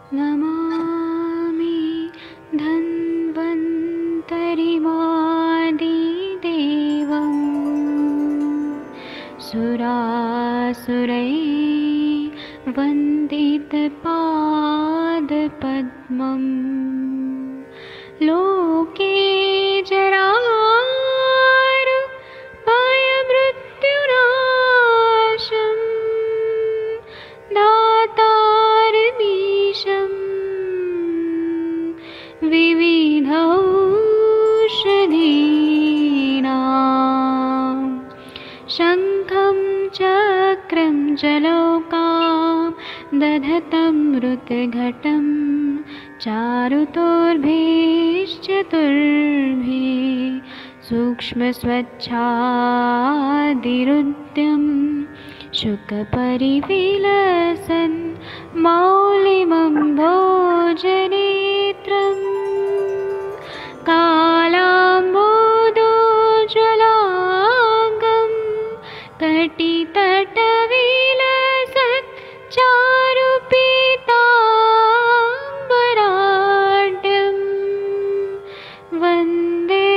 नमामि धन्वन्तरिमादिदेवम् सुरासुरैः वन्दितपादपद्मम् लोके जरामृत्युनाशं दातारमीशं विविधौषधीनां शङ्खं चक्रं जलौकां दधतं मृतघटं चारुतोर्भिश्चतुर्भिः सूक्ष्मस्वच्छादिरुद्यं शुकपरिविलसन् मौलिमं भोजनेत्रम् कालाम्बोदोज्ज्वलाङ्गं कटितटविलसत् चारुपीताम्बराढ्यं वन्दे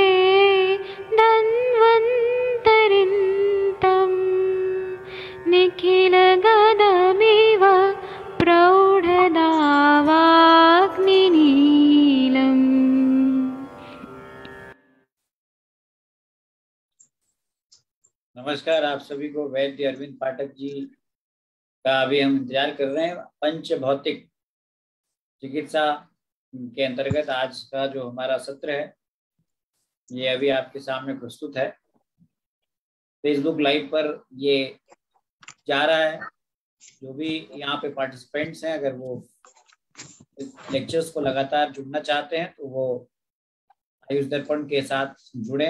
धन्वन्तरिन्तं निखिलगदमिव प्रौढदावाग्निनीलम्। नमस्कार आप सभी को। वैद्य अरविंद पाठक जी का अभी हम इंतजार कर रहे हैं। पंच भौतिक चिकित्सा के अंतर्गत आज का जो हमारा सत्र है ये अभी आपके सामने प्रस्तुत है। फेसबुक लाइव पर ये जा रहा है। जो भी यहाँ पे पार्टिसिपेंट्स हैं, अगर वो लेक्चर्स को लगातार जुड़ना चाहते हैं तो वो आयुष दर्पण के साथ जुड़े।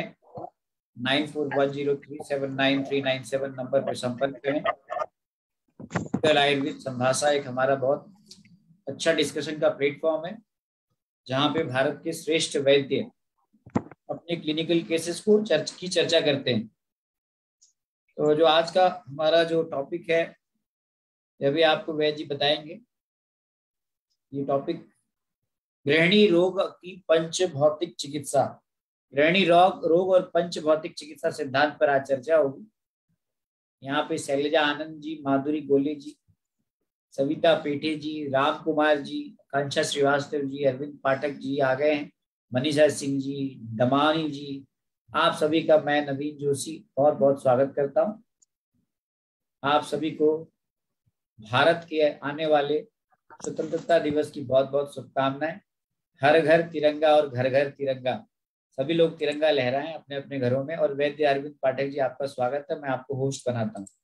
9410379397 नंबर पर संपर्क करें। आयुर्वेद संभाषा एक हमारा बहुत अच्छा डिस्कशन का प्लेटफॉर्म है जहाँ पे भारत के श्रेष्ठ वैद्य अपने क्लिनिकल केसेस को चर्चा करते हैं। तो जो आज का हमारा जो टॉपिक है यह भी आपको वैद्य जी बताएंगे। ये टॉपिक गृहिणी रोग की पंच भौतिक चिकित्सा, गृहिणी रोग और पंच भौतिक चिकित्सा सिद्धांत पर आज चर्चा होगी। यहाँ पे शैलजा आनंद जी, माधुरी गोले जी, सविता पेठे जी, राम कुमार जी, कांक्षा श्रीवास्तव जी, अरविंद पाठक जी आ गए हैं, मनीषा सिंह जी, दमानी जी, आप सभी का मैं नवीन जोशी बहुत बहुत स्वागत करता हूँ। आप सभी को भारत के आने वाले स्वतंत्रता दिवस की बहुत बहुत शुभकामनाएं। हर घर तिरंगा और घर घर तिरंगा, सभी लोग तिरंगा लहराएं अपने अपने घरों में। और वैद्य अरविंद पाठक जी आपका स्वागत है, मैं आपको होस्ट बनाता हूँ।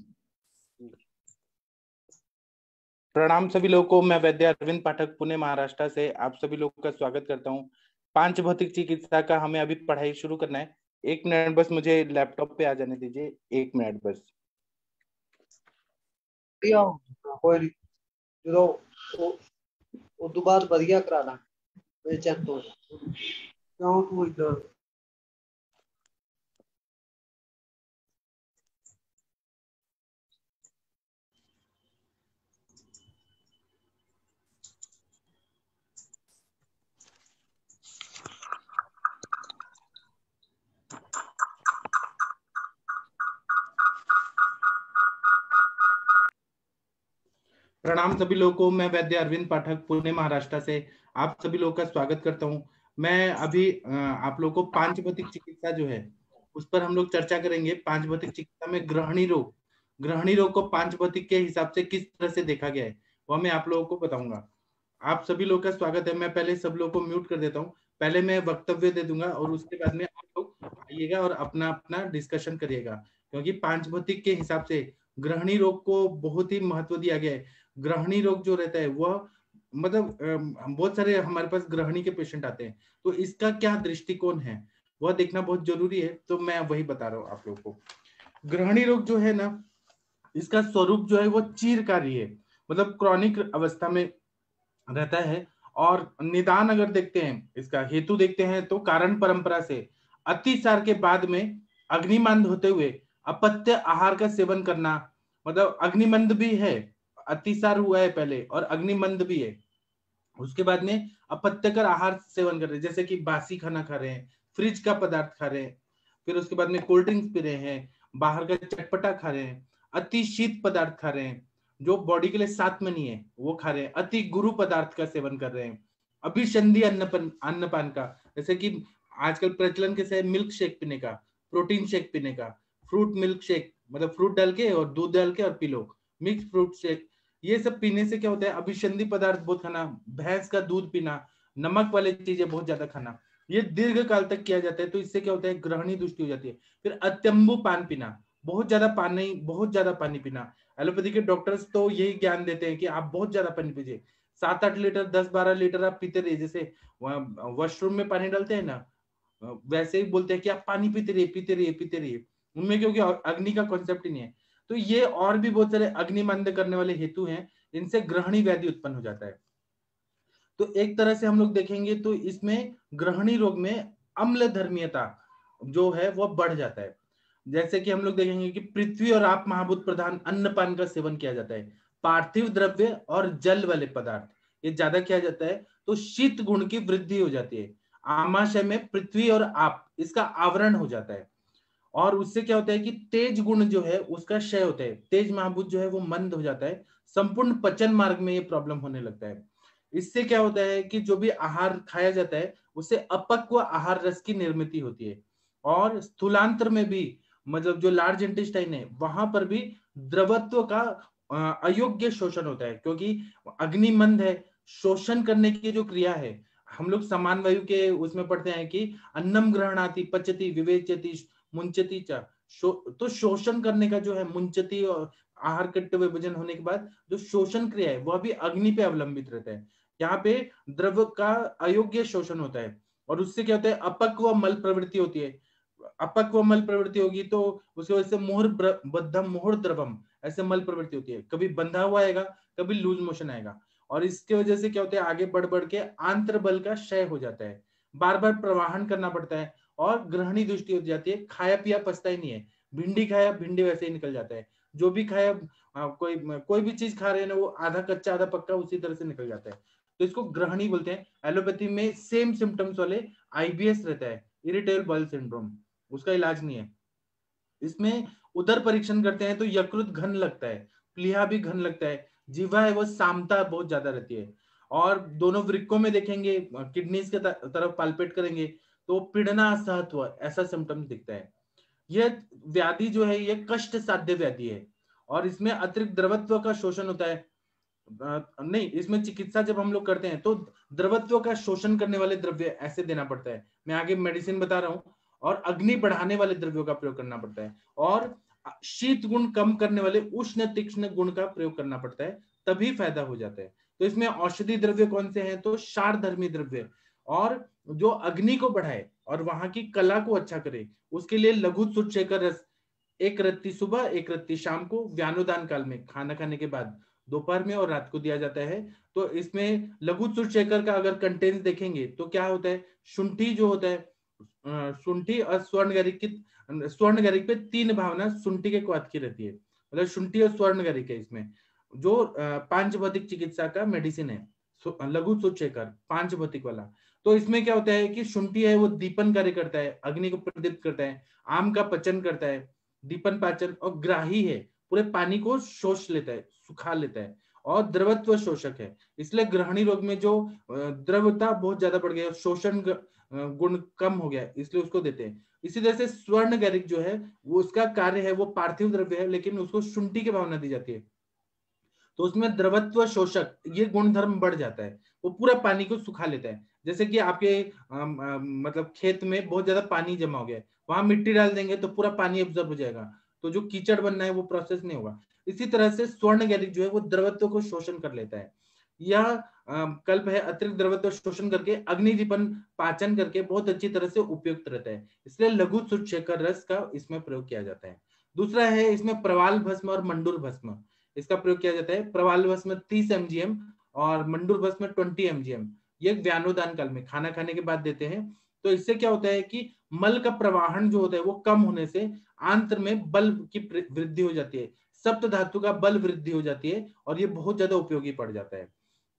प्रणाम सभी लोगों को। मैं वैद्य अरविंद पाठक पुणे महाराष्ट्र से आप सभी लोगों का स्वागत करता हूँ। पांच भौतिक चिकित्सा का हमें अभी पढ़ाई शुरू करना है। 1 मिनट बस मुझे लैपटॉप पे आ जाने दीजिए, 1 मिनट बस। उस बाद बढ़िया करा ला चेक तो क्यों तू इधर प्रणाम सभी लोगों को। मैं वैद्य अरविंद पाठक पुणे महाराष्ट्र से आप सभी लोगों का स्वागत करता हूं। मैं अभी आप लोगों को पांच भौतिक चिकित्सा जो है उस पर हम लोग चर्चा करेंगे। पांच भौतिक चिकित्सा में गृहिणी रोग को पांच भौतिक के हिसाब से किस तरह से देखा गया है वह मैं आप लोगों को बताऊंगा। आप सभी लोगों का स्वागत है। मैं पहले सब लोगों को म्यूट कर देता हूँ। पहले मैं वक्तव्य दे दूंगा और उसके बाद में आप लोग आइएगा और अपना अपना डिस्कशन करिएगा, क्योंकि पांच भौतिक के हिसाब से गृहिणी रोग को बहुत ही महत्व दिया गया है। गृहिणी रोग जो रहता है वह मतलब बहुत सारे हमारे पास गृहिणी के पेशेंट आते हैं, तो इसका क्या दृष्टिकोण है वह देखना बहुत जरूरी है। तो मैं वही बता रहा हूँ आप लोगों को। गृहिणी रोग जो है ना, इसका स्वरूप जो है वो चीरकारी है, मतलब क्रॉनिक अवस्था में रहता है। और निदान अगर देखते हैं, इसका हेतु देखते हैं तो कारण परंपरा से अतिसार के बाद में अग्निमंद होते हुए अपत्य आहार का सेवन करना, मतलब अग्निमंद भी है, अतिसार हुआ है पहले और अग्निमंद भी है, उसके बाद में अपत्यकर आहार सेवन कर रहे हैं, जैसे कि बासी खाना खा रहे हैं, फ्रिज का पदार्थ खा रहे हैं, फिर उसके बाद में कोल्ड ड्रिंक्स पी रहे हैं, बाहर का चटपटा खा रहे हैं, अति शीत पदार्थ खा रहे हैं जो बॉडी के लिए साथ में नहीं है वो खा रहे हैं, अति गुरु पदार्थ का सेवन कर रहे हैं, अभिसंधि अन्नपान का, जैसे कि आजकल प्रचलन कैसे है मिल्क शेक पीने का, प्रोटीन शेक पीने का, फ्रूट मिल्क शेक मतलब फ्रूट डाल के और दूध डाल के और पी लो, मिक्स फ्रूट शेक, ये सब पीने से क्या होता है, अभिसंधि पदार्थ बहुत खाना, भैंस का दूध पीना, नमक वाली चीजें बहुत ज्यादा खाना, ये दीर्घ काल तक किया जाता है, तो इससे क्या होता है, ग्रहणी दृष्टि हो जाती है। फिर अत्यंबु पान पीना, बहुत ज्यादा पानी पीना, एलोपैथी के डॉक्टर्स तो यही ज्ञान देते हैं कि आप बहुत ज्यादा पानी पीजिए, 7-8 लीटर 10-12 लीटर आप पीते रहिए, जैसे वॉशरूम में पानी डालते हैं ना, वैसे ही बोलते हैं कि आप पानी पीते रहिए, उनमें क्योंकि अग्नि का कॉन्सेप्ट ही नहीं है। तो ये और भी बहुत सारे अग्नि मंद करने वाले हेतु हैं, इनसे ग्रहणी व्याधि उत्पन्न हो जाता है। तो एक तरह से हम लोग देखेंगे तो इसमें ग्रहणी रोग में अम्ल धर्मीयता जो है वो बढ़ जाता है। जैसे कि हम लोग देखेंगे कि पृथ्वी और आप महाभूत प्रधान अन्नपान का सेवन किया जाता है, पार्थिव द्रव्य और जल वाले पदार्थ ये ज्यादा किया जाता है, तो शीत गुण की वृद्धि हो जाती है, आमाशय में पृथ्वी और आप इसका आवरण हो जाता है, और उससे क्या होता है कि तेज गुण जो है उसका क्षय होता है, तेज महाभूत जो है वो मंद हो जाता है, संपूर्ण पचन मार्ग में ये प्रॉब्लम होने लगता है। इससे क्या होता है कि जो भी आहार खाया जाता है उससे अपक्व आहार रस की निर्मित होती है, और स्थूलांतर में भी मतलब जो लार्ज इंटेस्टाइन है वहां पर भी द्रवत्व का अयोग्य शोषण होता है, क्योंकि अग्निमंद है, शोषण करने की जो क्रिया है, हम लोग समान वायु के उसमें पढ़ते हैं कि अन्नम ग्रहणाति पचति विवेचति मुंचती चा, तो शोषण करने का जो है मुंचती और आहार कट्ट विभजन होने के बाद जो शोषण क्रिया है वह भी अग्नि पे अवलंबित रहता है, यहाँ पे द्रव का अयोग्य शोषण होता है, और उससे क्या होता है अपक्व मल प्रवृत्ति होती है, अपक्व मल प्रवृत्ति होगी तो उसकी वजह से मोहर बद्धम मोहर द्रवम ऐसे मल प्रवृत्ति होती है, कभी बंधा हुआ आएगा कभी लूज मोशन आएगा, और इसके वजह से क्या होता है आगे बढ़ बढ़ के आंतर बल का क्षय हो जाता है, बार बार प्रवाहन करना पड़ता है और ग्रहणी दृष्टि हो जाती है, खाया पिया पछता ही नहीं है, भिंडी खाया भिंडी वैसे ही निकल जाता है, जो भी खाया कोई भी चीज खा रहे हैं ना वो आधा कच्चा आधा पक्का उसी तरह से निकल जाता है, तो इसको ग्रहणी बोलते हैं। एलोपैथी में सेम सिम्टम्स वाले आईबीएस रहता है, इरिटेबल बाउल सिंड्रोम, उसका इलाज नहीं है। इसमें उदर परीक्षण करते हैं तो यकृत घन लगता है, प्लीहा भी घन लगता है, जीवा है वो सामता बहुत ज्यादा रहती है, और दोनों वृक्कों में देखेंगे किडनीज के तरफ पाल्पेट करेंगे तो पीड़ना असहत्व ऐसा सिम्टम्स दिखता है। यह व्याधि जो है ये कष्ट साध्य व्याधि है, और इसमें अतिरिक्त द्रवत्व का शोषण होता है, नहीं इसमें चिकित्सा जब हम लोग करते हैं तो द्रवत्व का शोषण करने वाले द्रव्य ऐसे देना पड़ता है, मैं आगे मेडिसिन बता रहा हूँ, और अग्नि बढ़ाने वाले द्रव्यों का प्रयोग करना पड़ता है, और शीत गुण कम करने वाले उष्ण तीक्ष्ण गुण का प्रयोग करना पड़ता है, तभी फायदा हो जाता है। तो इसमें औषधि द्रव्य कौन से हैं, तो क्षार धर्मी द्रव्य, और जो अग्नि को बढ़ाए और वहां की कला को अच्छा करे उसके लिए लघु सुचेकर रस 1 रत्ती सुबह 1 रत्ती शाम को व्यानोदान काल में खाना खाने के बाद दोपहर में और रात को दिया जाता है। तो इसमें लघु सुचेकर का अगर कंटेंट देखेंगे तो क्या होता है, शुंठी जो होता है शुंठी और स्वर्णगरिक पे 3 भावना शुंठी के क्वाथ की रहती है, मतलब शुंठी और स्वर्णगरिक है इसमें, जो पांच भौतिक चिकित्सा का मेडिसिन है लघु सुचेकर 5 भौतिक वाला। तो इसमें क्या होता है कि शुंठी है वो दीपन कार्य करता है, अग्नि को प्रदीप्त करता है, आम का पचन करता है, दीपन पाचन, और ग्राही है पूरे पानी को शोष लेता है सुखा लेता है, और द्रवत्व शोषक है, इसलिए ग्रहणी रोग में जो द्रवता बहुत ज्यादा बढ़ गया, शोषण गुण कम हो गया, इसलिए उसको देते हैं। इसी तरह से स्वर्ण गैरिक जो है वो उसका कार्य है वो पार्थिव द्रव्य है लेकिन उसको शुंठी की भावना दी जाती है, तो उसमें द्रवत्व शोषक ये गुणधर्म बढ़ जाता है, वो पूरा पानी को सुखा लेता है। जैसे कि आपके मतलब खेत में बहुत ज्यादा पानी जमा हो गया है, वहां मिट्टी डाल देंगे तो पूरा पानी एब्जॉर्ब हो जाएगा, तो जो कीचड़ बनना है वो प्रोसेस नहीं होगा। इसी तरह से स्वर्ण गैरिक जो है वो द्रवत्व को शोषण कर लेता है। यह कल्प है अतिरिक्त द्रवत्व शोषण करके अग्निदीपन पाचन करके बहुत अच्छी तरह से उपयुक्त रहता है, इसलिए लघु सुचेकर रस का इसमें प्रयोग किया जाता है। दूसरा है इसमें प्रवाल भस्म और मंडूर भस्म, इसका प्रयोग किया जाता है। प्रवाल भस्म 30 mgm और मंडूर भस्म 20 mgm, ये व्यानोदान काल में खाना खाने के बाद देते हैं। तो इससे क्या होता है कि मल का प्रवाहन जो होता है वो कम होने से आंत्र में बल की वृद्धि हो जाती है, सप्त धातु का बल वृद्धि हो जाती है, और ये बहुत ज्यादा उपयोगी पड़ जाता है।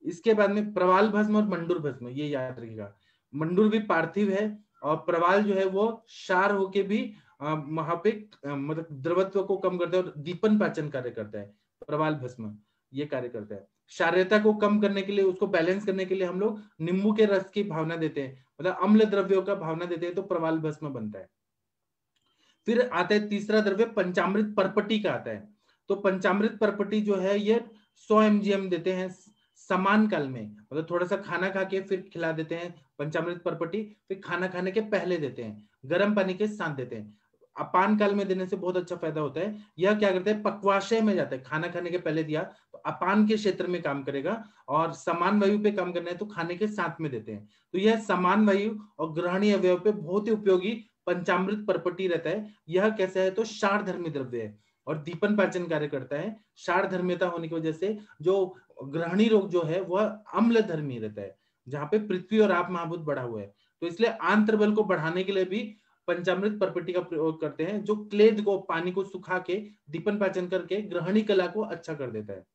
इसके बाद में प्रवाल भस्म और मंडूर भस्म, ये याद रखिएगा। मंडूर भी पार्थिव है और प्रवाल जो है वो क्षार होके भी वहां पे मतलब द्रवत्व को कम करता है और दीपन पाचन कार्य करता है। प्रवाल भस्म ये कार्य करता है। क्षारीयता को कम करने के लिए, उसको बैलेंस करने के लिए हम लोग नींबू के रस की भावना देते हैं, मतलब अम्ल द्रव्यों का भावना देते हैं, तो प्रवाल भस्म बनता है। फिर आता है तीसरा द्रव्य पंचामृत परपटी का आता है। तो पंचामृत परपटी जो है ये 100 mgm देते हैं समान काल में, मतलब थोड़ा सा खाना खा के फिर खिला देते हैं पंचामृत परपटी, फिर खाना खाने के पहले देते हैं, गर्म पानी के साथ देते हैं। अपान काल में देने से बहुत अच्छा फायदा होता है। यह क्या करते हैं, पक्वाशय में जाता है, खाना खाने के पहले दिया तो अपान के क्षेत्र में काम करेगा, और समान वायु पे काम करना है तो खाने के साथ में देते हैं। तो यह समान वायु और ग्रहणीय अवयव पे बहुत ही उपयोगी पंचामृत परपटी रहता है। यह कैसा है, तो क्षारधर्मी द्रव्य है और दीपन पाचन कार्य करता है। क्षारधर्मिता होने की वजह से जो ग्रहणी रोग जो है वह अम्ल धर्मी रहता है, जहां पे पृथ्वी और आप महाभूत बढ़ा हुआ है। तो इसलिए आंत्र बल को बढ़ाने के लिए भी पंचामृत परपटी का प्रयोग करते हैं, जो क्लेद को, पानी को सुखा के दीपन पाचन करके ग्रहणी कला को अच्छा कर देता है।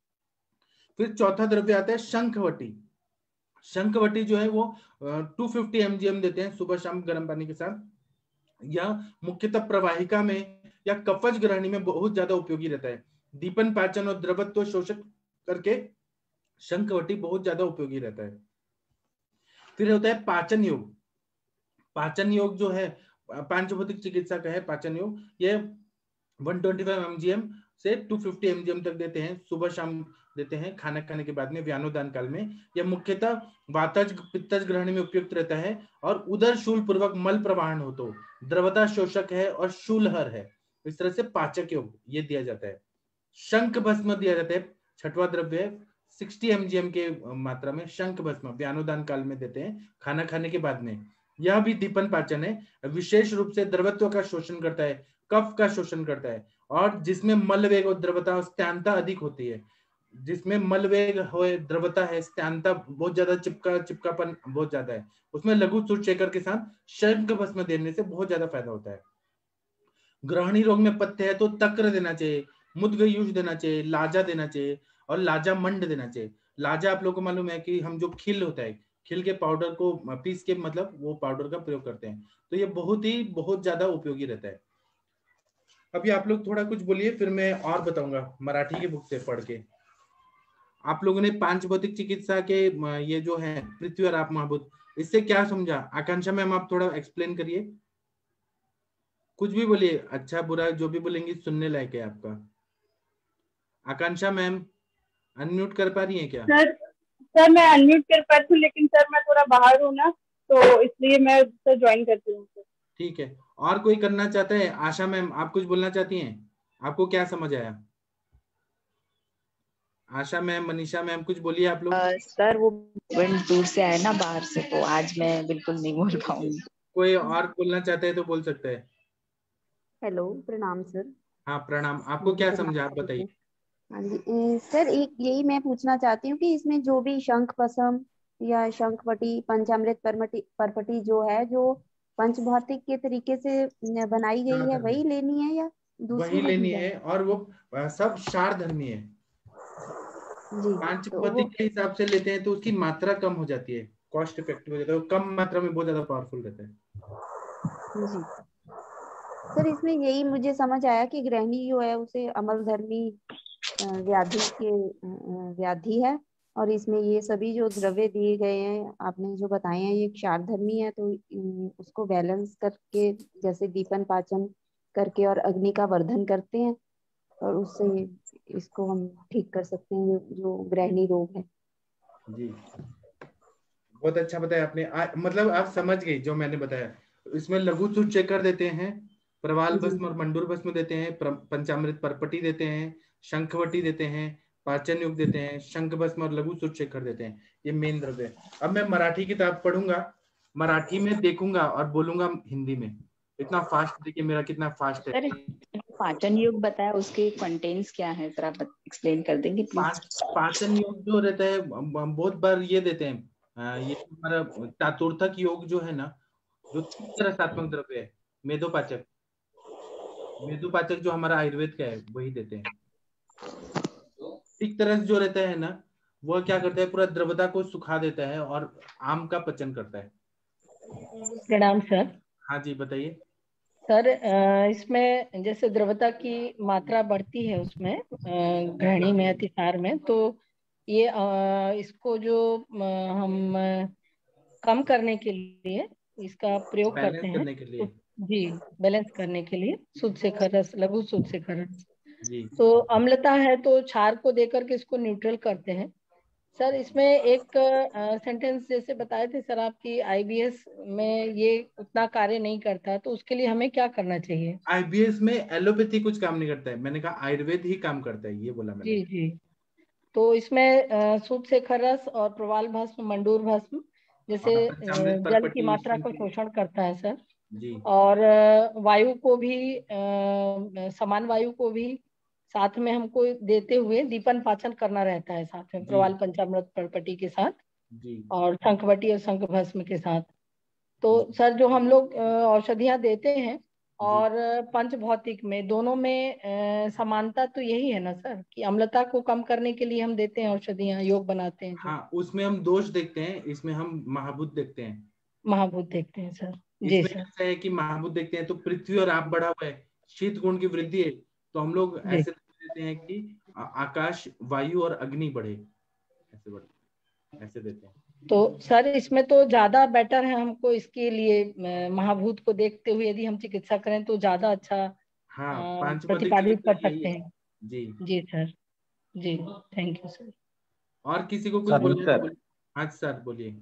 फिर चौथा द्रव्य आता है शंखवटी। शंखवटी जो है वो 250 mgm देते हैं सुबह शाम गर्म पानी के साथ। यह मुख्यतः प्रवाहिका में या कफज ग्रहणी में बहुत ज्यादा उपयोगी रहता है। दीपन पाचन और द्रवत्व शोषक करके शंखवटी बहुत ज्यादा उपयोगी रहता है। फिर होता है पाचन योग। पाचन योग जो है पांचभौतिक चिकित्सा का है पाचन योग। ये 125 mgm से 250 mgm तक देते हैं, सुबह शाम देते हैं खाना खाने के बाद में व्यानोदान काल में। यह मुख्यतः वातज पित्तज ग्रहणी में उपयुक्त रहता है और उदर शूल पूर्वक मल प्रवाहन हो तो द्रवता शोषक है और शूलहर है। इस तरह से पाचक योग ये दिया जाता है। शंख भस्म दिया जाता है, छठवां द्रव्य है, 60 mgm के मात्रा में शंख भस्म व्यानोदान काल में देते हैं खाना खाने के बाद में। यह भी दीपन पाचन है, विशेष रूप से द्रवत्व का शोषण करता है, कफ का शोषण करता है, और जिसमें मलवेग और द्रवता स्थिरता अधिक होती है। जिसमें मलवेग हो, द्रवता है, स्थिरता बहुत ज्यादा, चिपकापन बहुत ज्यादा है, उसमें लघु सूर्चेकर के साथ शंख भस्म देने से बहुत ज्यादा फायदा होता है। ग्रहणी रोग में पथ्य है तो तक्र देना चाहिए, मुद्गयूष देना चाहिए, लाजा देना चाहिए और लाजा मंड देना चाहिए। लाजा आप लोगों को मालूम है कि हम जो खिल होता है, खिल के पाउडर को पीस के मतलब वो पाउडर का प्रयोग करते हैं, तो ये बहुत ज्यादा उपयोगी रहता है। अभी आप लोग थोड़ा कुछ बोलिए, फिर मैं और बताऊंगा मराठी की बुक से पढ़ के। आप लोगों ने पांच भौतिक चिकित्सा के ये जो है पृथ्वी और आप महाभूत, इससे क्या समझा? आकांक्षा मैम आप थोड़ा एक्सप्लेन करिए, कुछ भी बोलिए, अच्छा बुरा जो भी बोलेंगे सुनने लायक है आपका। आकांक्षा मैम अनम्यूट कर पा रही हैं क्या? सर मैं अनम्यूट कर पाती हूँ, लेकिन सर मैं थोड़ा बाहर हूँ ना, तो इसलिए मैं सर ज्वाइन करती हूँ। ठीक है, और कोई करना चाहता है? आशा मैम आप कुछ बोलना चाहती हैं? आपको क्या समझ आया? आशा मैम, मनीषा मैम कुछ बोलिए आप लोग। सर वो दूर से आए ना बाहर से, तो आज मैं बिल्कुल नहीं बोल पाऊंगी। कोई और बोलना चाहते हैं तो बोल सकते हैं। हेलो, प्रणाम सर। हाँ प्रणाम, आपको क्या समझा आप बताइए। हाँ जी सर, एक यही मैं पूछना चाहती हूँ कि इसमें जो भी शंख भस्म या शंखवटी पंचामृत परपटी जो है, जो पंचभौतिक के तरीके से बनाई गई है, वही लेनी है या दूसरी वही लेनी है, और वो सब क्षार धर्मी है। पांचभौतिक के हिसाब से लेते हैं तो उसकी मात्रा कम हो जाती है, कॉस्ट इफेक्टिव हो जाता है, कम मात्रा में बहुत ज्यादा पावरफुल रहता है। जी सर, इसमें यही मुझे समझ आया कि गृहिणी जो है उसे अमल धर्मी व्याधि है, और इसमें ये सभी जो द्रव्य दिए गए हैं आपने जो बताए हैं ये क्षार धर्मी है, तो उसको बैलेंस करके जैसे दीपन पाचन करके और अग्नि का वर्धन करते हैं, और उससे इसको हम ठीक कर सकते हैं जो गृहिणी रोग है। जी बहुत अच्छा बताया आपने, मतलब आप समझ गई जो मैंने बताया। इसमें लघु सूर्चेकर देते हैं, प्रवाल भस्म और मंडूर भस्म देते हैं, पंचामृत परपटी देते हैं, शंखवटी देते हैं, पाचन युग देते हैं, शंख भस्म और लघु सूर्चेकर देते हैं। ये मेन द्रव्य है। अब मैं मराठी किताब पढ़ूंगा, मराठी में देखूंगा और बोलूंगा हिंदी में। इतना फास्ट देखिए मेरा कितना फास्ट है। पाचन योग बताया, उसके कंटेंट्स क्या है जरा एक्सप्लेन कर देंगे प्लीज। पाचन योग जो रहता है बहुत बार ये देते हैं, ये हमारा चातुर्थक योग जो है ना, जो रसात्मक द्रव्य है, मेदोपाचक जो हमारा आयुर्वेद का है वही देते हैं। ठीक तरह जो रहता है ना, वह क्या करता है, पूरा द्रवता को सुखा देता है और आम का पचन करता है। प्रणाम सर। हाँ जी बताइए। सर इसमें जैसे द्रवता की मात्रा बढ़ती है उसमें घृणी में, अतिसार में, तो ये इसको जो हम कम करने के लिए इसका प्रयोग करते बैलेंस हैं। करने के लिए। जी, बैलेंस करने के लिए शुद्ध शेखर रस, लघु शुद्ध शेखर रस। जी। तो अम्लता है तो क्षार को देकर के इसको न्यूट्रल करते हैं। सर इसमें एक सेंटेंस जैसे बताए थे सर आपकी आईबीएस में ये उतना कार्य नहीं करता, तो उसके लिए हमें क्या करना चाहिए? आईबीएस में एलोपैथी कुछ काम नहीं करता है, मैंने कहा आयुर्वेद ही काम करता है, ये बोला मैंने। जी जी। तो इसमें शुद्ध शेखर रस और प्रवाल भस्म, मंडूर भस्म जैसे और पंचामृत, जल की परपटी, मात्रा को श्रीफल। शोषण करता है सर। जी। और वायु को भी समान वायु को भी साथ में हमको देते हुए दीपन पाचन करना रहता है साथ में, जी। प्रवाल पंचामृत परपटी के साथ जी। और शंखवटी और शंख भस्म के साथ। तो सर जो हम लोग औषधियां देते हैं और पंच भौतिक में दोनों में समानता तो यही है ना सर, कि अम्लता को कम करने के लिए हम देते हैं औषधियां, योग बनाते हैं। हाँ, उसमें हम दोष देखते हैं, इसमें हम महाभूत देखते हैं। महाभूत देखते हैं सर। जी इसमें सर। ऐसा है कि महाभूत देखते हैं तो पृथ्वी और आप बढ़ा हुआ है, शीत गुण की वृद्धि है, तो हम लोग जी। ऐसे देते हैं कि आकाश, वायु और अग्नि बढ़े, ऐसे बढ़े, ऐसे देते हैं। तो सर इसमें तो ज्यादा बेटर है हमको इसके लिए महाभूत को देखते हुए यदि हम चिकित्सा करें तो ज्यादा अच्छा हाँ, पांचपदिक प्रतिपादित चिकित्सा कर यही सकते है। हैं। जी। जी सर। जी, थैंक यू सर। और किसी को कुछ सर, बोलना है नमस्कार। तो बोलिए। हाँ सर बोलिए।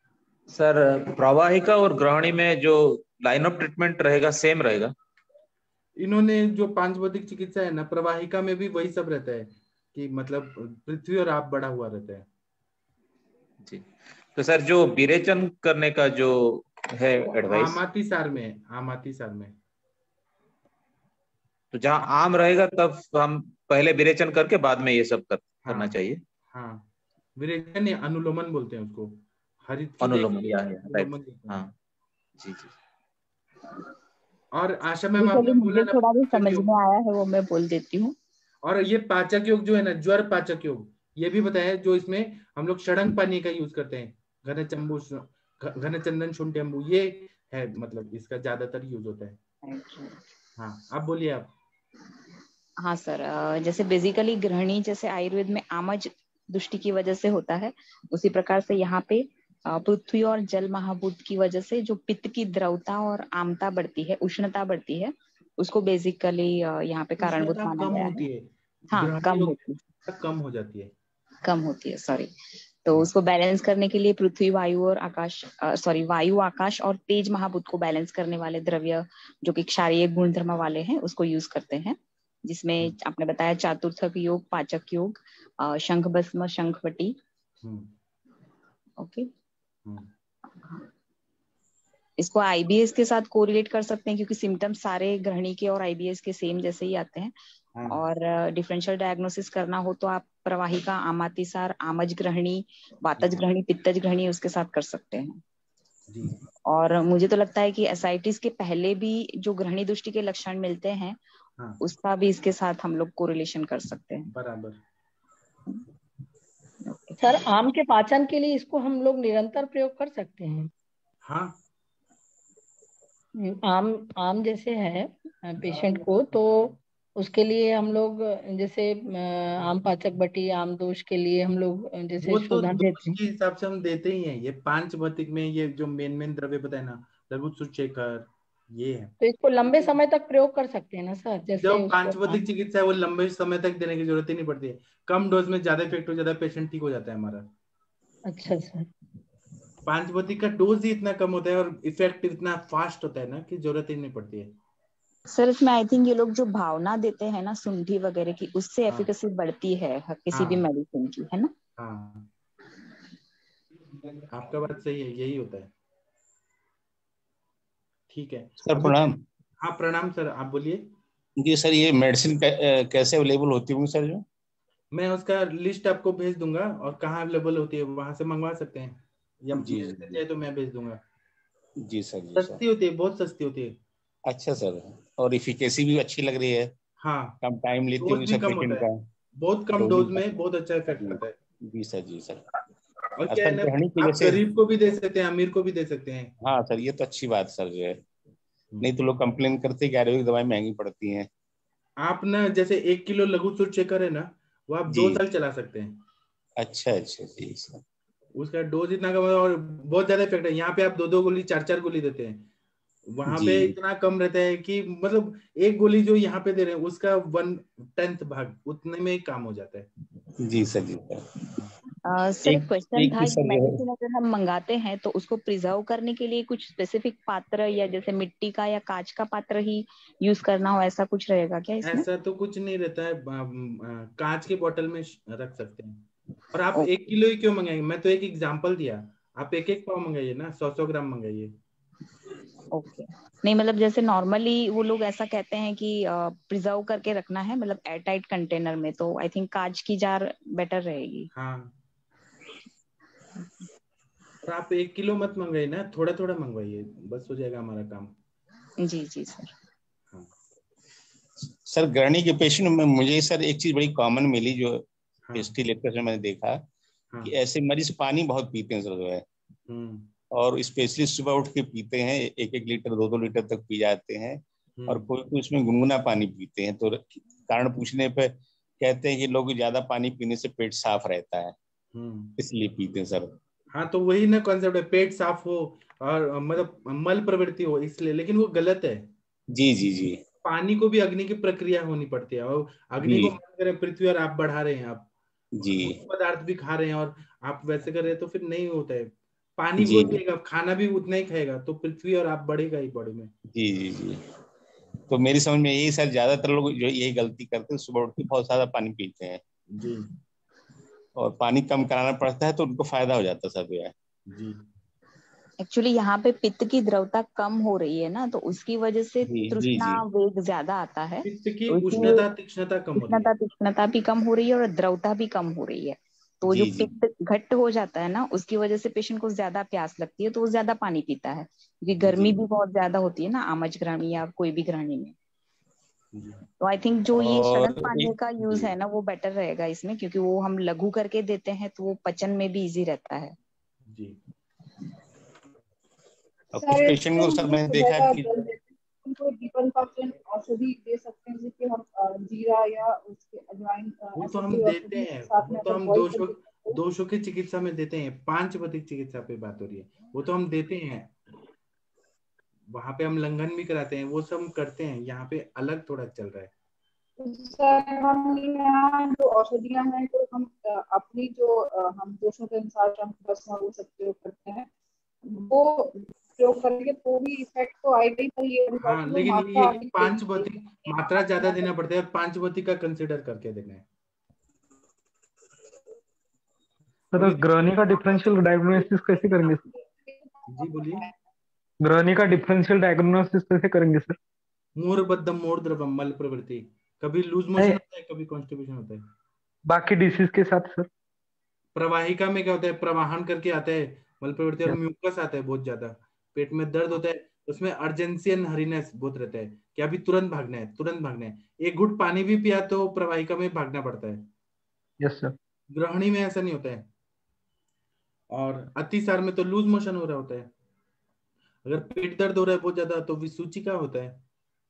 सर प्रवाहिका और ग्रहणी में जो लाइन ऑफ ट्रीटमेंट रहेगा सेम रहेगा? इन्होंने जो पांचपदिक चिकित्सा है ना, प्रवाहिका में भी वही सब रहता है कि मतलब पृथ्वी और आप बढ़ा हुआ रहता है। जी। तो सर जो विरेचन करने का जो है एडवाइस, आमाती सार में है, आमाती सार में। तो जहाँ आम रहेगा तब हम पहले विरेचन करके बाद में ये सब करना हाँ, चाहिए। हाँ, विरेचन या अनुलोमन बोलते हैं उसको, हरित की अनुलोमन, देखिए, राइट। अनुलोमन बोलते हैं। हाँ जी जी। और आशा जी, मैम आपने चलिए बोला मुझे ना थोड़ा भी पाचक समझ योग, में आया है वो मैं बोल देती हूँ। और ये पाचक योग जो है ना, ज्वर पाचक योग, ये भी बताया, जो इसमें हम लोग षडंग पानी का यूज करते हैं, घन चंबू, घन चंदन शुंठ्यंबू, ये है, मतलब इसका ज्यादातर यूज होता है। हाँ, आप बोलिए आप। हाँ सर, जैसे बेसिकली ग्रहणी जैसे आयुर्वेद में आमज दृष्टि की वजह से होता है, उसी प्रकार से यहाँ पे पृथ्वी और जल महाभूत की वजह से जो पित्त की द्रवता और आमता बढ़ती है, उष्णता बढ़ती है, उसको बेसिकली यहाँ पे कारणभूत उष्णता माना कम गया होती है। है, हाँ, ग्रहणी कम योग होती है, कम हो जाती है, कम होती है, सॉरी। तो उसको बैलेंस करने के लिए पृथ्वी, वायु और आकाश, सॉरी, वायु, आकाश और तेज महाभूत को बैलेंस करने वाले द्रव्य जो कि क्षारीय गुणधर्म वाले हैं उसको यूज करते हैं, जिसमें आपने बताया चातुर्थक योग, पाचक योग, शंख भस्म, शंखवटी। ओके। इसको आईबीएस के साथ कोरिलेट कर सकते हैं क्योंकि सिम्टम्स सारे ग्रहणी के और आईबीएस के सेम जैसे ही आते हैं। और डिफरेंशियल डायग्नोसिस करना हो तो आप प्रवाहिका, आमातिसार, आमज ग्रहणी, वातज ग्रहणी, पित्तज ग्रहणी उसके साथ कर सकते हैं। जी। और मुझे तो लगता है कि एसाइटिस के पहले भी जो ग्रहणी दृष्टि के लक्षण मिलते हैं, उसका भी इसके साथ हम लोग कोरिलेशन कर सकते हैं। बराबर। सर आम के पाचन के लिए इसको हम लोग निरंतर प्रयोग कर सकते हैं? हाँ, आम जैसे है पेशेंट को, तो उसके लिए हम लोग जैसे आम पाचक बटी, आम दोष के लिए हम लोग जैसे वो तो शोधन दोष देते हैं। के हिसाब से हम देते ही हैं। ये पांचभौतिक में ये जो मेन द्रव्य बताए ना, लघु सुचेकर, ये है। तो इसको लंबे समय तक प्रयोग कर सकते हैं ना सर? जैसे जो पांचभौतिक चिकित्सा है वो लंबे समय तक देने की जरूरत ही नहीं पड़ती है, कम डोज में ज्यादा इफेक्ट हो जाता है, पेशेंट ठीक हो जाता है हमारा। अच्छा सर। पांचभौतिक का डोज ही इतना कम होता है और इफेक्ट इतना फास्ट होता है ना कि जरूरत ही नहीं पड़ती है। सर इसमें आई थिंक ये लोग जो भावना देते हैं ना सुंठी वगैरह की, उससे एफिकेसी बढ़ती है किसी भी मेडिसिन की, है ना? हाँ, आपका बात सही है, यही होता है। ठीक है सर, प्रणाम। हाँ प्रणाम सर, आप बोलिए। जी सर, ये मेडिसिन कैसे अवेलेबल होती होंगी सर? जो मैं उसका लिस्ट आपको भेज दूंगा और कहाँ अवेलेबल होती है वहां से मंगवा सकते हैं, या जी चाहिए तो मैं भेज दूंगा। जी सर। जी सस्ती होती है, बहुत सस्ती होती है। अच्छा सर, और इफिकेसी भी अच्छी लग रही है। हाँ, कम टाइम लेती डोज होंगी भी सब कम पेशेंट होता है, का। बहुत कम डोज में बहुत अच्छा इफेक्ट करता है। जी सर, जी सर। और क्या है ना, आप गरीब को भी दे सकते हैं, अमीर को भी दे सकते हैं। हाँ सर, ये तो अच्छी बात सर जो है, नहीं तो लोग कंप्लेन करते हैं कि आयुर्वेदिक दवाई महंगी पड़ती हैं। आप ना जैसे 1 किलो लघु चेकर है ना, वो आप 2 साल चला सकते हैं। अच्छा अच्छा, जी सर। उसका डोज इतना कम है और बहुत ज्यादा इफेक्ट है। यहाँ पे आप 2-2 गोली 4-4 गोली देते हैं, वहां पे इतना कम रहता है कि मतलब 1 गोली जो यहाँ पे दे रहे हैं उसका 1/10 भाग उतने में ही काम हो जाता है। जी सर, जी सर। सर एक क्वेश्चन था, मेडिसिन अगर हम मंगाते हैं तो उसको प्रिजर्व करने के लिए कुछ स्पेसिफिक पात्र या जैसे मिट्टी का या कांच का पात्र ही यूज करना हो, ऐसा कुछ रहेगा क्या इसमें? ऐसा तो कुछ नहीं रहता है, कांच के बोतल में रख सकते हैं। और आप 1 किलो ही क्यों मंगाएंगे? मैं तो एक एग्जांपल दिया, आप 1-1 पाव मंगाइए ना, 100-100 ग्राम मंगाइए। ओके, नहीं मतलब जैसे नॉर्मली वो लोग ऐसा कहते हैं कि प्रिजर्व करके रखना है, मतलब एयर टाइट कंटेनर में, तो आई थिंक कांच की जार बेटर रहेगी। हाँ, और आप 1 किलो मत मंगाइए ना, थोड़ा थोड़ा मंगवाइए, बस हो जाएगा हमारा काम। जी जी सर। हाँ सर, गृहिणी के पेशेंट में मुझे सर एक चीज बड़ी कॉमन मिली जो हिस्ट्री लेक्चर में मैंने देखा कि ऐसे मरीज पानी बहुत पीते हैं सर जो है, और स्पेशली सुबह उठ के पीते हैं, 1-1 लीटर 2-2 लीटर तक पी जाते हैं, और कोई उसमें गुनगुना पानी पीते हैं। तो कारण पूछने पे कहते हैं कि लोग ज्यादा पानी पीने से पेट साफ रहता है, इसलिए पीते हैं सर। हाँ, तो वही ना कॉन्सेप्ट है, पेट साफ हो और मतलब मल प्रवृत्ति हो इसलिए, लेकिन वो गलत है। जी जी जी। पानी को भी अग्नि की प्रक्रिया होनी पड़ती है, और अग्नि को मान करें पृथ्वी और आप बढ़ा रहे हैं, आप जी पदार्थ भी खा रहे हैं और आप वैसे कर रहे हैं, तो फिर नहीं होता है। पानी भी पिएगा, खाना भी उतना ही खाएगा, तो पृथ्वी और आप बढ़ेगा ही बॉडी में। जी जी जी। तो मेरी समझ में यही सर, ज्यादातर लोग जो यही गलती करते हैं, सुबह उठ के बहुत ज्यादा पानी पीते हैं जी, और पानी कम कराना पड़ता है तो उनको फायदा हो जाता है सर जो है। जी, एक्चुअली यहाँ पे पित्त की द्रवता कम हो रही है ना, तो उसकी वजह से तृष्णा वेग ज्यादा आता है, पित्त की उष्णता तीक्ष्णता कम हो रही है, तीक्ष्णता भी कम हो रही है और द्रवता भी कम हो रही है। तो जो पित्त घट्ट हो जाता है ना, उसकी वजह से पेशेंट को ज्यादा प्यास लगती है, तो वो ज्यादा पानी पीता है, क्योंकि गर्मी भी बहुत ज्यादा होती है ना आमज ग्रहणी या कोई भी ग्रहणी में। तो आई थिंक जो ये शरद पानी का यूज है ना, वो बेटर रहेगा इसमें, क्योंकि वो हम लघु करके देते हैं तो वो पचन में भी इजी रहता है। जी। कुछ पेशेंट को सर मैंने देखा है कि उनको दीपन पाचन औषधि दे सकते हैं, जिससे हम जीरा या उसके अजवाइन, वो तो हम देते हैं, वो तो हम दोषों की चिकित्सा में देते हैं। पांचवतिक चिकित्सा पे बात हो रही है, वो तो हम देते हैं, वहां पे हम लंघन भी कराते हैं, वो सब करते हैं। यहाँ पे अलग थोड़ा चल रहा है। सर हम यहाँ जो औषधियाँ हैं, तो हम अपनी जो हम दोषों के अनुसार हम बस वो सब प्रयोग करते हैं, वो प्रयोग करेंगे तो भी इफेक्ट तो आएगा ही, पर ये हाँ, लेकिन ये पांचवतिक मात्रा ज्यादा देना पड़ता है, पांचवतिक का कंसिडर करके देना है। सर गृहिणी का डिफरेंशियल डायग्नोसिस कैसे करेंगे सर? जी बोलिए। गृहिणी का डिफरेंशियल डायग्नोसिस कैसे करेंगे सर? मूर्बद्धम मूर्ध्रवम मल प्रवृत्ति, कभी लूज मोशन होता है, कभी कॉन्स्टिपेशन होता है। बाकी डिसीज के साथ सर? प्रवाहिका में क्या होता है, प्रवाहन करके आता है मल प्रवृत्ति, और म्यूकस आता है बहुत ज्यादा, पेट में दर्द होता है, उसमें अर्जेंसी एंड हरीनेस बहुत रहता है कि अभी तुरंत भागना है, तुरंत भागना है। एक घुट पानी भी पिया तो प्रवाहिका में भागना पड़ता है। Yes sir. गृहिणी में ऐसा नहीं होता है, और अतिसार में तो लूज मोशन हो रहा होता है। अगर पेट दर्द हो रहा है बहुत ज्यादा तो विसूचिका होता है।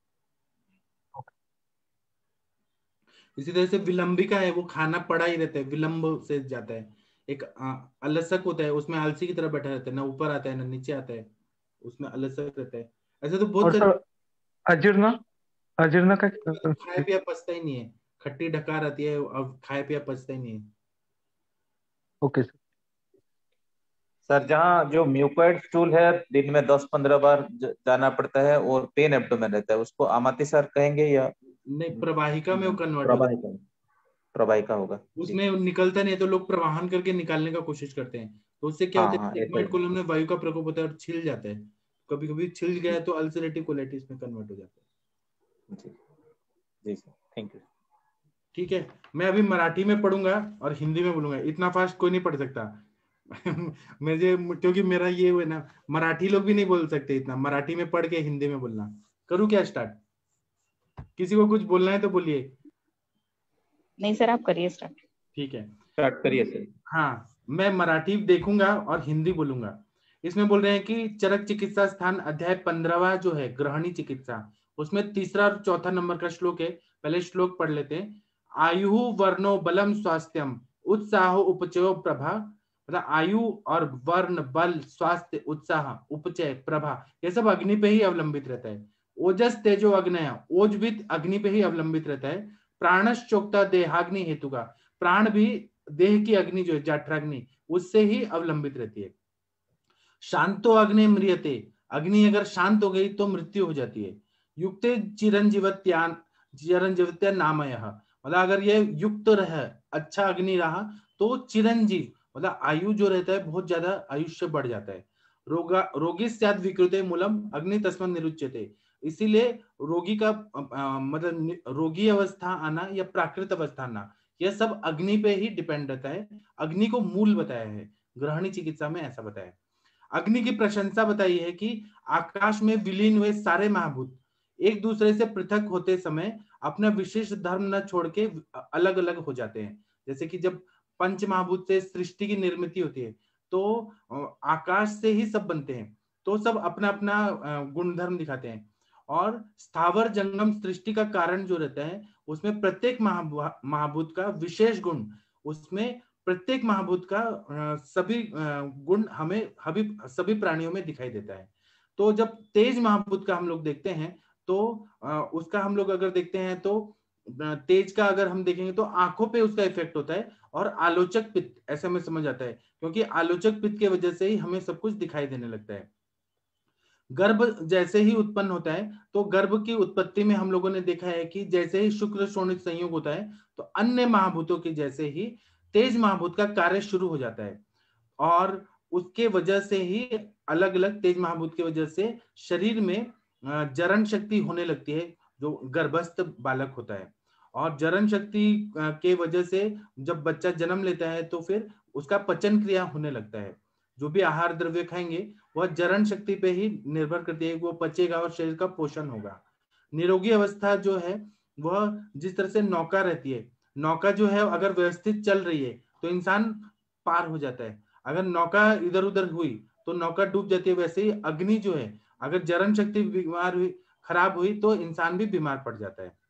इसी तरह से विलंबिका है, वो खाना पड़ा ही रहता है, विलंब से जाता है। एक अलसक होता है, उसमें आलसी की तरह बैठा रहता है, ना ऊपर आता है ना नीचे आता है, उसमें अलसक रहता है। ऐसे तो बहुत सारे। अजीर्ण, अजीर्ण का खाया पिया पचता ही नहीं है, खट्टी डकार आती है और खाया पिया पचता ही नहीं है। Okay sir. सर जहाँ जो म्यूकोइड स्टूल है, दिन में 10-15 बार जाना पड़ता है और पेन एब्डोमेन रहता है, उसको अमातिसार कहेंगे या नहीं? प्रवाहिका में वो कन्वर्ट होता है, प्रवाहिका होगा, उसमें निकलता नहीं है तो लोग प्रवाहन करके निकालने का कोशिश करते हैं, तो उससे क्या होता है, सेगमेंट कोलम में वायु का प्रकोप होता है और छिल जाता है। कभी कभी छिल गया तो अल्सरेटिव कोलाइटिस में कन्वर्ट हो जाता है। जी सर, थैंक यू। ठीक है, मैं अभी मराठी में पढ़ूंगा और हिंदी में बोलूंगा, इतना फास्ट कोई नहीं पढ़ सकता मुझे, क्योंकि मेरा ये है ना, मराठी लोग भी नहीं बोल सकते इतना, मराठी में पढ़ के हिंदी में बोलना। करूँ क्या स्टार्ट? किसी को कुछ बोलना है तो बोलिए। नहीं सर, आप करिए स्टार्ट। ठीक है, स्टार्ट करिए सर। हाँ, मैं मराठी देखूंगा और हिंदी बोलूंगा। इसमें बोल रहे हैं कि चरक चिकित्सा स्थान अध्याय 15वां जो है ग्रहणी चिकित्सा, उसमें तीसरा और चौथा नंबर का श्लोक है। पहले श्लोक पढ़ लेते हैं। आयु वर्णो बलम स्वास्थ्यम उत्साह उपचयो प्रभा, मतलब आयु और वर्ण बल स्वास्थ्य उत्साह उपचय प्रभा ये सब अग्नि पे ही अवलंबित रहता है। ओजस तेजो अग्नय, ओजवित अग्नि पे ही अवलंबित रहता है। प्राणश चोक्ता देहाग्नि हेतु का, प्राण भी देह की अग्नि जो है जठराग्नि उससे ही अवलंबित रहती है। शांतो अग्नि म्रियते, अग्नि अगर शांत हो गई तो मृत्यु हो जाती है। युक्ते चिरंजीवत्यान चिरंजीवत्या नामय, मतलब अगर ये युक्त रहे अच्छा अग्नि रहा तो चिरंजीव मतलब आयु जो रहता है बहुत ज्यादा आयुष्य बढ़ जाता है। रोगी स्यात् विकृते मूलम अग्नि तस्मन् निरुच्यते, इसीलिए रोगी का मतलब रोगी अवस्था आना या प्राकृत अवस्था आना यह सब अग्नि पे ही डिपेंड रहता है। अग्नि को मूल बताया है ग्रहणी चिकित्सा में, ऐसा बताया है। अग्नि की प्रशंसा बताई है कि आकाश में विलीन हुए सारे महाभूत एक दूसरे से पृथक होते समय अपना विशेष धर्म न छोड़ के अलग अलग हो जाते हैं। जैसे कि जब पंच महाभूत से सृष्टि की निर्मित होती है तो आकाश से ही सब बनते हैं, तो सब अपना अपना गुणधर्म दिखाते हैं। और स्थावर जंगम सृष्टि का कारण जो रहता है उसमें प्रत्येक महाभूत का विशेष गुण, उसमें प्रत्येक महाभूत का सभी गुण हमें सभी प्राणियों में दिखाई देता है। तो जब तेज महाभूत का हम लोग देखते हैं तो उसका हम लोग अगर देखते हैं तो तेज का अगर हम देखेंगे तो आंखों पे उसका इफेक्ट होता है और आलोचक पित्त ऐसे में समझ आता है, क्योंकि आलोचक पित्त के वजह से ही हमें सब कुछ दिखाई देने लगता है। गर्भ जैसे ही उत्पन्न होता है तो गर्भ की उत्पत्ति में हम लोगों ने देखा है कि जैसे ही शुक्र शोणित संयोग होता है तो अन्य महाभूतों के जैसे ही तेज महाभूत का कार्य शुरू हो जाता है। और उसके वजह से ही अलग अलग तेज महाभूत की वजह से शरीर में जरण शक्ति होने लगती है जो गर्भस्थ बालक होता है। और जरण शक्ति के वजह से जब बच्चा जन्म लेता है तो फिर उसका पचन क्रिया होने लगता है। जो भी आहार द्रव्य खाएंगे वह जरण शक्ति पे ही निर्भर करती है, वो पचेगा और शरीर का पोषण होगा। निरोगी अवस्था जो है वह जिस तरह से नौका रहती है, नौका जो है अगर व्यवस्थित चल रही है तो इंसान पार हो जाता है, अगर नौका इधर उधर हुई तो नौका डूब जाती है। वैसे ही अग्नि जो है अगर जरण शक्ति बीमार हुई खराब हुई तो इंसान भी बीमार पड़ जाता है।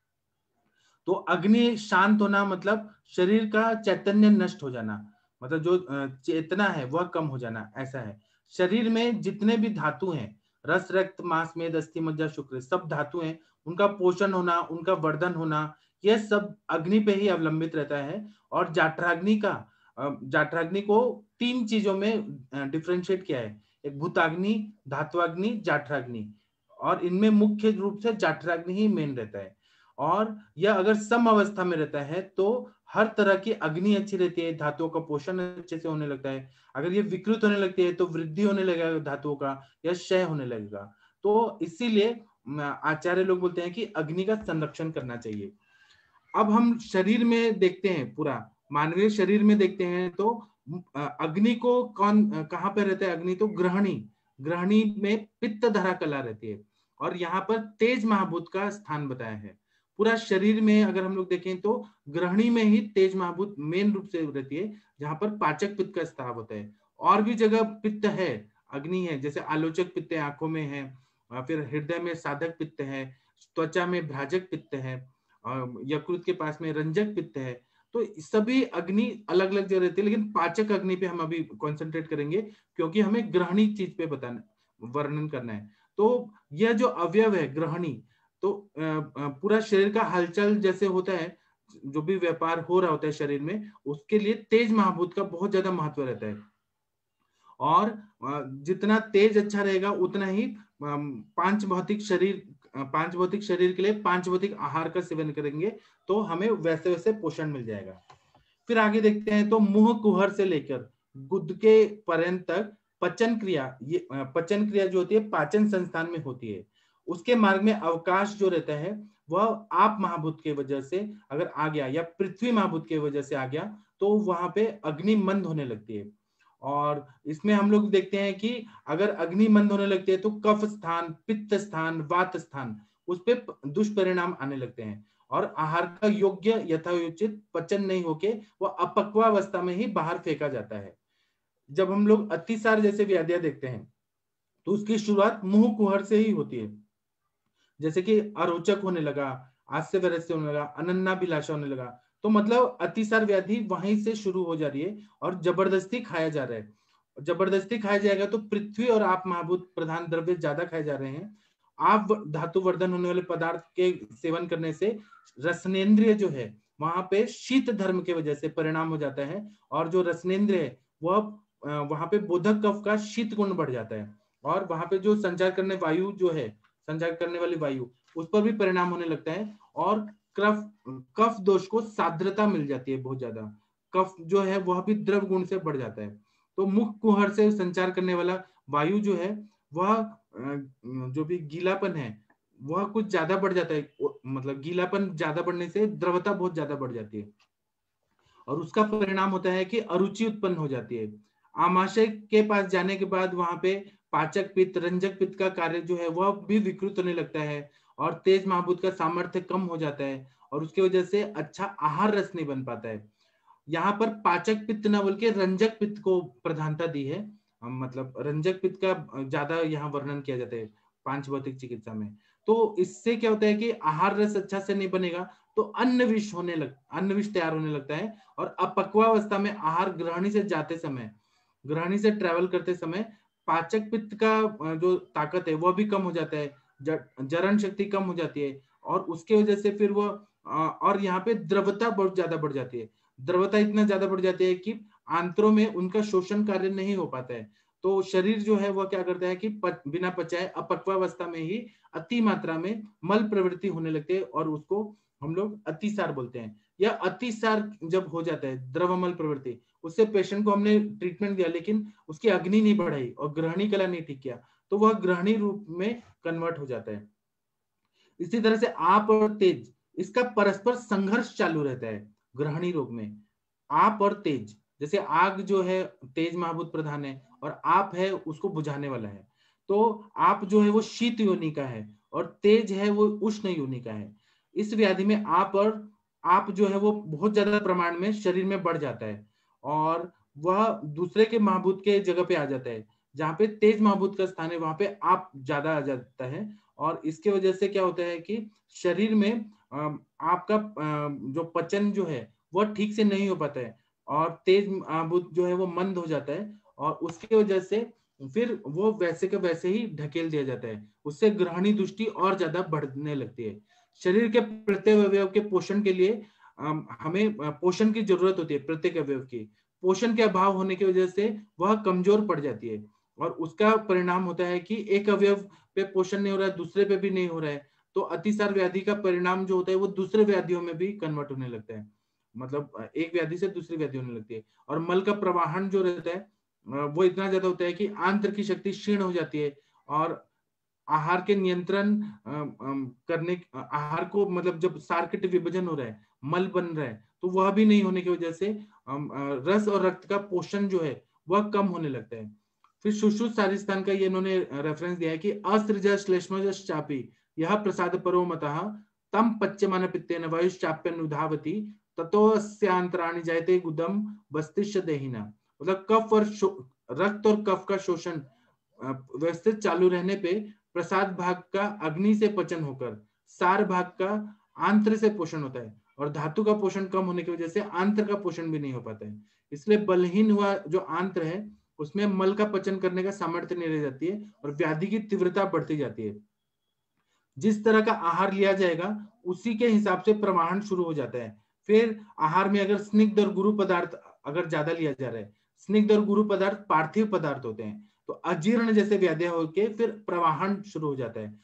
तो अग्नि शांत होना मतलब शरीर का चैतन्य नष्ट हो जाना, मतलब जो चेतना है वह कम हो जाना, ऐसा है। शरीर में जितने भी धातु हैं, रस रक्त मांस मेद अस्थि मज्जा शुक्र सब धातु हैं, उनका पोषण होना उनका वर्धन होना यह सब अग्नि पे ही अवलंबित रहता है। और जाठराग्नि को 3 चीजों में डिफरेंशिएट किया है, एक भूताग्नि, धात्वाग्नि, जाठराग्नि, और इनमें मुख्य रूप से जाठराग्नि ही मेन रहता है। और यह अगर सम अवस्था में रहता है तो हर तरह की अग्नि अच्छी रहती है, धातुओं का पोषण अच्छे से होने लगता है। अगर ये विकृत होने लगती है तो वृद्धि होने लगेगा धातुओं का या क्षय होने लगेगा। तो इसीलिए आचार्य लोग बोलते हैं कि अग्नि का संरक्षण करना चाहिए। अब हम शरीर में देखते हैं, पूरा मानवीय शरीर में देखते हैं तो अग्नि को कहाँ पे रहता है? अग्नि तो ग्रहणी में पित्त धरा कला रहती है और यहाँ पर तेज महाभूत का स्थान बताया है। पूरा शरीर में अगर हम लोग देखें तो ग्रहणी में ही तेज महाभूत मेन रूप से रहती है, जहां पर पाचक पित्त का स्थान होता है। और भी जगह पित्त है, अग्नि है, जैसे आलोचक पित्त आंखों में है, फिर हृदय में साधक पित्त है, त्वचा में भ्राजक पित्त है, यकृत के पास में रंजक पित्त है। तो सभी अग्नि अलग अलग जगह रहती है, लेकिन पाचक अग्नि पे हम अभी कॉन्सेंट्रेट करेंगे क्योंकि हमें ग्रहणी चीज पे वर्णन करना है। तो यह जो अवयव है ग्रहणी, तो पूरा शरीर का हलचल जैसे होता है, जो भी व्यापार हो रहा होता है शरीर में, उसके लिए तेज महाभूत का बहुत ज्यादा महत्व रहता है। और जितना तेज अच्छा रहेगा उतना ही पांच भौतिक शरीर के लिए 5 भौतिक आहार का सेवन करेंगे तो हमें वैसे वैसे पोषण मिल जाएगा। फिर आगे देखते हैं तो मुंह कुहर से लेकर गुद के पर्यंत तक पचन क्रिया जो होती है पाचन संस्थान में होती है। उसके मार्ग में अवकाश जो रहता है वह आप महाभूत के वजह से अगर आ गया या पृथ्वी महाभूत के वजह से आ गया तो वहां पे अग्नि मंद होने लगती है। और इसमें हम लोग देखते हैं कि अगर अग्नि मंद होने लगती है तो कफ स्थान, पित्त स्थान, वात स्थान, उस पे दुष्परिणाम आने लगते हैं। और आहार का योग्य यथायोचित पचन नहीं होके वह अपक्वावस्था में ही बाहर फेंका जाता है। जब हम लोग अतिसार जैसे व्याधियां देखते हैं तो उसकी शुरुआत मुंह कुहर से ही होती है, जैसे कि अरोचक होने लगा, हास्य वैरस्य होने लगा, अनन्नाभिलाषा होने लगा, तो मतलब अतिसार व्याधि वहीं से शुरू हो जा रही है और जबरदस्ती खाया जा रहा है। जबरदस्ती खाया जाएगा तो पृथ्वी और आप महाभूत प्रधान द्रव्य ज्यादा खाए जा रहे हैं। आप धातु वर्धन होने वाले पदार्थ के सेवन करने से रसनेन्द्रिय जो है वहां पे शीत धर्म के वजह से परिणाम हो जाता है, और जो रसनेन्द्रिय है वह वहां पे बोधक कफ का शीत गुण बढ़ जाता है, और वहां पे जो संचार करने वायु जो है, संचार करने वाली वायु, उस पर भी परिणाम होने लगता है, और कफ दोष को साद्रता मिल जाती है बहुत ज्यादा। कफ जो है वह भी द्रव गुण से बढ़ जाता है। तो मुख कुहर से संचार करने वाला वायु जो है वह जो भी गीलापन है वह कुछ ज्यादा बढ़ जाता है, मतलब गीलापन ज्यादा बढ़ने से द्रवता बहुत ज्यादा बढ़ जाती है, और उसका परिणाम होता है कि अरुचि उत्पन्न हो जाती है। आमाशय के पास जाने के बाद वहां पे पाचक पित्त, रंजक पित्त का कार्य जो है वह भी विकृत होने लगता है, और तेज महाभूत का सामर्थ्य कम हो जाता है, और उसकी वजह से अच्छा आहार रस नहीं बन पाता है। यहाँ पर पाचक पित्त न बोल के रंजक पित्त को प्रधानता दी है, मतलब रंजक पित्त का ज्यादा यहाँ वर्णन किया जाता है पांच भौतिक चिकित्सा में। तो इससे क्या होता है कि आहार रस अच्छा से नहीं बनेगा तो अन्न विष तैयार होने लगता है, और अपक्वावस्था में आहार ग्रहणी से जाते समय, ग्रहणी से ट्रेवल करते समय पाचक पित्त का जो ताकत है वह भी कम हो जाता है, जरण शक्ति कम हो जाती है, और उसके वजह से फिर वो और यहाँ पे द्रवता बहुत ज्यादा बढ़ जाती है। द्रवता इतना ज्यादा बढ़ जाती है कि आंतरों में उनका शोषण कार्य नहीं हो पाता है। तो शरीर जो है वह क्या करता है कि बिना पचाए अपक्वावस्था में ही अति मात्रा में मल प्रवृत्ति होने लगती है, और उसको हम लोग अतिसार बोलते हैं। यह अतिसार जब हो जाता है, द्रवमल प्रवृत्ति, उससे पेशेंट को हमने ट्रीटमेंट दिया लेकिन उसकी अग्नि नहीं बढ़ाई और ग्रहणी कला नहीं ठीक किया, तो वह ग्रहणी रूप में कन्वर्ट हो जाता है। इसी तरह से आप और तेज, इसका परस्पर संघर्ष चालू रहता है ग्रहणी रोग में। आप और तेज, जैसे आग जो है तेज महाभूत प्रधान है और आप है उसको बुझाने वाला है, तो आप जो है वो शीत योनि का है और तेज है वो उष्ण योनि का है। इस व्याधि में आप जो है वो बहुत ज्यादा प्रमाण में शरीर में बढ़ जाता है, और वह दूसरे के महाभूत के जगह पे आ जाता है। जहाँ पे तेज महाभूत का स्थान है वहां पे आप ज्यादा आ जाता है, और इसके वजह से क्या होता है कि शरीर में आपका जो पचन जो है वह ठीक से नहीं हो पाता है, और तेज महाभूत जो है वो मंद हो जाता है, और उसके वजह से फिर वो वैसे के वैसे ही ढकेल दिया जाता है। उससे ग्रहणी दृष्टि और ज्यादा बढ़ने लगती है। शरीर के प्रत्येक अवयव के पोषण के लिए हमें पोषण की जरूरत होती है। प्रत्येक अवयव की पोषण के अभाव होने की वजह से वह कमजोर पड़ जाती है, और उसका परिणाम होता है कि एक अवयव पे पोषण नहीं हो रहा है, दूसरे पे भी नहीं हो रहा है, तो अतिसार व्याधि का परिणाम जो होता है वो दूसरे व्याधियों में भी कन्वर्ट होने लगता है, मतलब एक व्याधि से दूसरी व्याधि होने लगती है। और मल का प्रवाहन जो रहता है वो इतना ज्यादा होता है कि आंत्र की शक्ति क्षीण हो जाती है, और आहार के नियंत्रण करने, आहार को मतलब जब सार्किट विभाजन हो रहा है, मल बन रहा है, तो वह भी नहीं होने की वजह से रस और रक्त का पोषण जो है वह कम होने लगता है। फिर सुश्रुत सारिस्थान का ये इन्होंने रेफरेंस दिया है कि असृज श्लेष्मज चापी यह प्रसाद परो मतः तम पच्यमान पित्तेन वायुश्चाप्यनुधावति ततोस्यांतराणि जायते गुदम बस्तिष्य देहिना। मतलब कफ और रक्त और कफ का शोषण व्यवस्थित चालू रहने पे प्रसाद भाग का अग्नि से पचन होकर सार भाग का आंत्र से पोषण होता है, और धातु का पोषण कम होने की वजह से आंत्र का पोषण भी नहीं हो पाता है। इसलिए बलहीन हुआ जो आंत्र है उसमें मल का पचन करने का सामर्थ्य नहीं रह जाती है, और व्याधि की तीव्रता बढ़ती जाती है। जिस तरह का आहार लिया जाएगा उसी के हिसाब से प्रवाहन शुरू हो जाता है। फिर आहार में अगर स्निग्ध और गुरु पदार्थ अगर ज्यादा लिया जा रहा है, स्निग्ध और गुरु पदार्थ पार्थिव पदार्थ होते हैं, तो अजीर्ण जैसे व्याधियां होकर फिर प्रवाहन शुरू हो जाता है,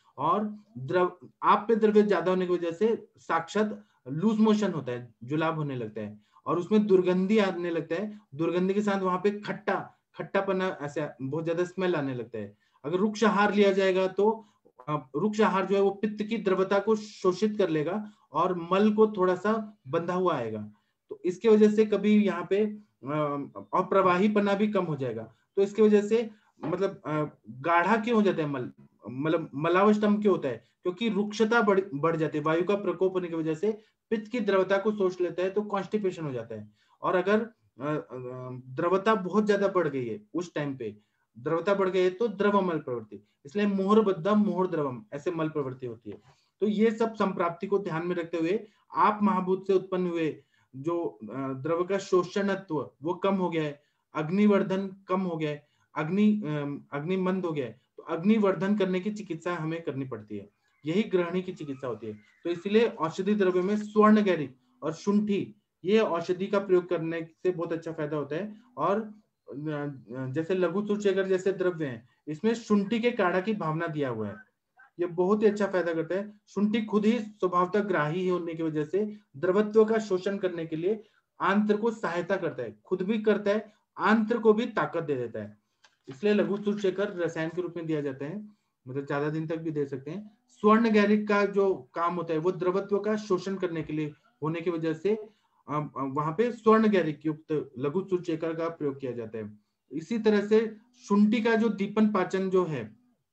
और आप पे द्रव्य ज्यादा होने की वजह से साक्षात लूज मोशन होता है, जुलाब होने लगता है, और उसमें दुर्गंधी आने लगता है। दुर्गंधी के साथ वहां पे खट्टापना ऐसा बहुत ज्यादा स्मेल आने लगता है। अगर रुक्ष आहार लिया जाएगा तो रुक्ष आहार जो है वो पित्त की द्रवता को शोषित कर लेगा और मल को थोड़ा सा बंधा हुआ आएगा, तो इसकी वजह से कभी यहाँ पे और प्रवाहीपना भी कम हो जाएगा। तो इसकी वजह से मतलब गाढ़ा क्यों हो जाता है मल, मतलब मलावष्टम क्यों होता है? क्योंकि रुक्षता बढ़ जाती है, वायु का प्रकोप होने की वजह से पित्त की द्रवता को शोष लेता है तो कॉन्स्टिपेशन हो जाता है। और अगर द्रवता बहुत ज्यादा बढ़ गई है, उस टाइम पे द्रवता बढ़ गई है तो द्रव मल प्रवृत्ति, इसलिए मोहरबद्धम मोहर द्रवम ऐसे मल प्रवृत्ति होती है। तो ये सब संप्राप्ति को ध्यान में रखते हुए आप महाभूत से उत्पन्न हुए जो द्रव का शोषणत्व वो कम हो गया है, अग्निवर्धन कम हो गया है, अग्नि मंद हो गया है, तो अग्निवर्धन करने की चिकित्सा हमें करनी पड़ती है, यही ग्रहणी की चिकित्सा होती है। तो इसलिए औषधि द्रव्य में स्वर्ण गैरिक और शुंठी ये औषधि का प्रयोग करने से बहुत अच्छा फायदा होता है। और जैसे लघु सूचेकर जैसे द्रव्य हैं, इसमें शुंठी के काढ़ा की भावना दिया हुआ है, ये बहुत ही अच्छा फायदा करता है। शुंठी खुद ही स्वभावतः ग्राही होने की वजह से द्रवत्व का शोषण करने के लिए आंत्र को सहायता करता है, खुद भी करता है, आंत्र को भी ताकत दे देता है, इसलिए लघु सूचेकर रसायन के रूप में दिया जाता है, मतलब ज्यादा दिन तक भी दे सकते हैं। स्वर्ण गैरिक का जो काम होता है वो द्रवत्व का शोषण करने के लिए होने की वजह से वहां पे स्वर्ण गैरिक युक्त लघु सूचेकर का प्रयोग किया जाता है। इसी तरह से शुंठी का जो दीपन पाचन जो है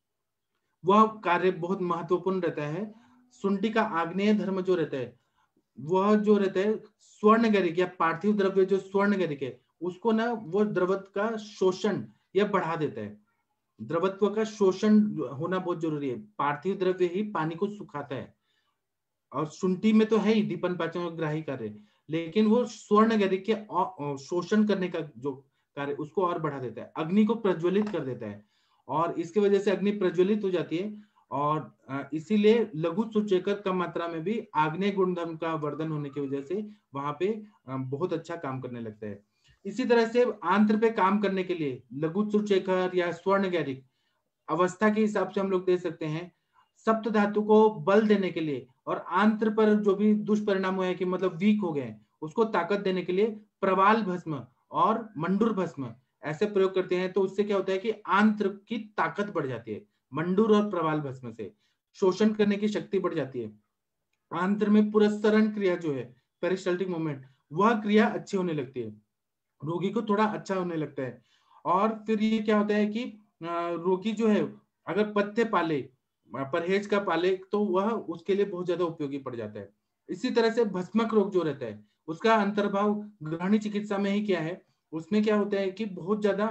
वह कार्य बहुत महत्वपूर्ण रहता है। शुंठी का आग्नेय धर्म जो रहता है वह जो रहता है स्वर्ण गैरिक या पार्थिव द्रव्य जो स्वर्ण गैरिक है उसको ना वो द्रवत्व का शोषण यह बढ़ा देता है। द्रवत्व का शोषण होना बहुत जरूरी है, पार्थिव द्रव्य ही पानी को सुखाता है, और शुंठी में तो है ही दीपन पाचन और ग्राही कार्य, लेकिन वो स्वर्ण गैरिक के शोषण करने का जो कार्य उसको और बढ़ा देता है, अग्नि को प्रज्वलित कर देता है, और इसकी वजह से अग्नि प्रज्वलित हो जाती है। और इसीलिए लघु सूचेकर कम मात्रा में भी आग्नेय गुणधर्म का वर्धन होने की वजह से वहां पे बहुत अच्छा काम करने लगता है। इसी तरह से आंत्र पे काम करने के लिए लघु सूचेकर या स्वर्ण गैरिक अवस्था के हिसाब से हम लोग दे सकते हैं। सप्त धातु को बल देने के लिए और आंत्र पर जो भी दुष्परिणाम हुए कि मतलब वीक हो गए उसको ताकत देने के लिए प्रवाल भस्म और मंडूर भस्म ऐसे प्रयोग करते हैं। तो उससे क्या होता है कि आंत्र की ताकत बढ़ जाती है, मंडूर और प्रवाल भस्म से शोषण करने की शक्ति बढ़ जाती है। आंत्र में पुरस्सरण क्रिया जो है पेरिस्टाल्टिक मूवमेंट वह क्रिया अच्छी होने लगती है, रोगी को थोड़ा अच्छा होने लगता है। और फिर ये क्या होता है कि रोगी जो है अगर पथ्य पाले परहेज का पाले तो वह उसके लिए बहुत ज्यादा उपयोगी पड़ जाता है। इसी तरह से भस्मक रोग जो रहता है उसका अंतर्भाव ग्रहणी चिकित्सा में ही क्या है, उसमें क्या होता है कि बहुत ज्यादा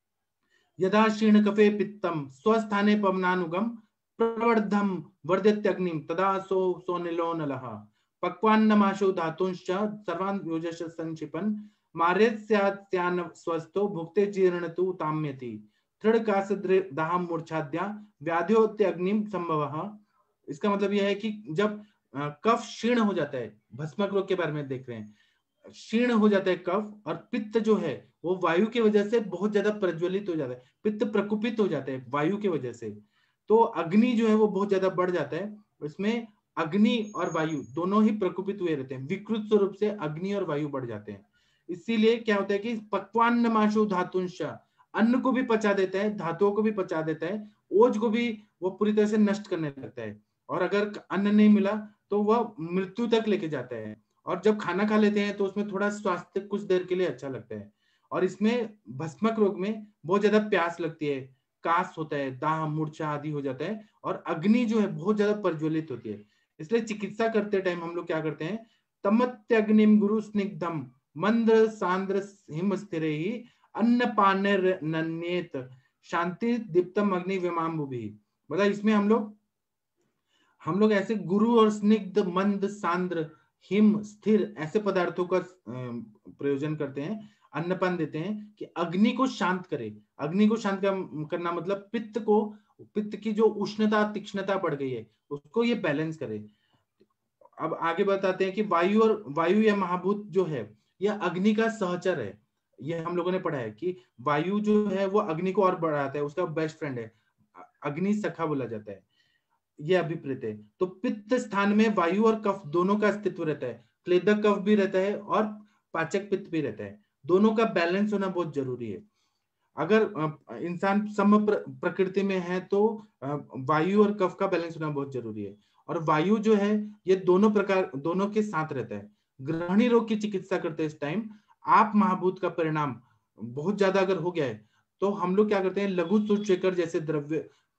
यदा शीर्ण कफे पित्तम स्वस्थाने पवनानुगम प्रवर्धम वर्धित्यग्निम तदा सो निलो नलः पक्वान्नमाशो धातुंश्च सर्वान् योजश संक्षिपन् मारेत्स्यान स्वस्थो भुक्ते जीर्णतु ताम्यति तृणकास दाहम मूर्छाद्या व्याध्योत्यग्निम संभवः। इसका मतलब यह है कि जब कफ क्षीण हो जाता है, भस्मक रोग के बारे में देख रहे हैं, क्षीण हो जाता है कफ, और पित्त जो है वो वायु की वजह से बहुत ज्यादा प्रज्वलित हो जाता है, पित्त प्रकुपित हो जाता है वायु की वजह से, तो अग्नि जो है वो बहुत ज्यादा बढ़ जाता है। इसमें अग्नि और वायु दोनों ही प्रकुपित हुए रहते हैं, विकृत स्वरूप से अग्नि और वायु बढ़ जाते हैं। इसीलिए क्या होता है कि पक्वान्नमाशु धातुंश अन्न को भी पचा देता है, धातुओं को भी पचा देता है, ओज को भी वो पूरी तरह से नष्ट करने लगता है, और अगर अन्न नहीं मिला तो वह मृत्यु तक लेके जाता है। और जब खाना खा लेते हैं तो उसमें थोड़ा स्वास्थ्य कुछ देर के लिए अच्छा लगता है। और इसमें भस्मक रोग में बहुत ज्यादा प्यास लगती है, कास होता है, दाह मूर्छा आदि हो जाता है, और अग्नि जो है बहुत ज्यादा प्रज्वलित होती है। इसलिए चिकित्सा करते टाइम हम लोग क्या करते हैं, तमत्यग्निम गुरु स्निग्धम मंद्र सांद्र हिम स्थिर ही अन्न पाने नन्येत शांति दीप्तम अग्नि विमाम्बुभि। मतलब इसमें हम लोग ऐसे गुरु और स्निग्ध मंद सांद्र हिम स्थिर ऐसे पदार्थों का प्रयोजन करते हैं, अन्नपान देते हैं कि अग्नि को शांत करे। अग्नि को शांत करना मतलब पित्त की जो उष्णता तीक्ष्णता बढ़ गई है उसको ये बैलेंस करे। अब आगे बताते हैं कि वायु या महाभूत जो है यह अग्नि का सहचर है। यह हम लोगों ने पढ़ा है कि वायु जो है वो अग्नि को और बढ़ाता है, उसका बेस्ट फ्रेंड है, अग्नि सखा बोला जाता है, ये अभिप्रेत है। तो पित्त स्थान में वायु और कफ दोनों का अस्तित्व रहता है, क्लेदक कफ भी रहता है और पाचक पित्त भी रहता है, दोनों का बैलेंस होना बहुत जरूरी है। अगर इंसान सम प्रकृति में है तो वायु और कफ का बैलेंस होना बहुत जरूरी है। और वायु जो है ये दोनों के साथ रहता है। ग्रहणी रोग की चिकित्सा करते इस टाइम आप महाभूत का परिणाम बहुत ज्यादा अगर हो गया है तो हम लोग क्या करते हैं, लघु सूचेकर जैसे द्रव्य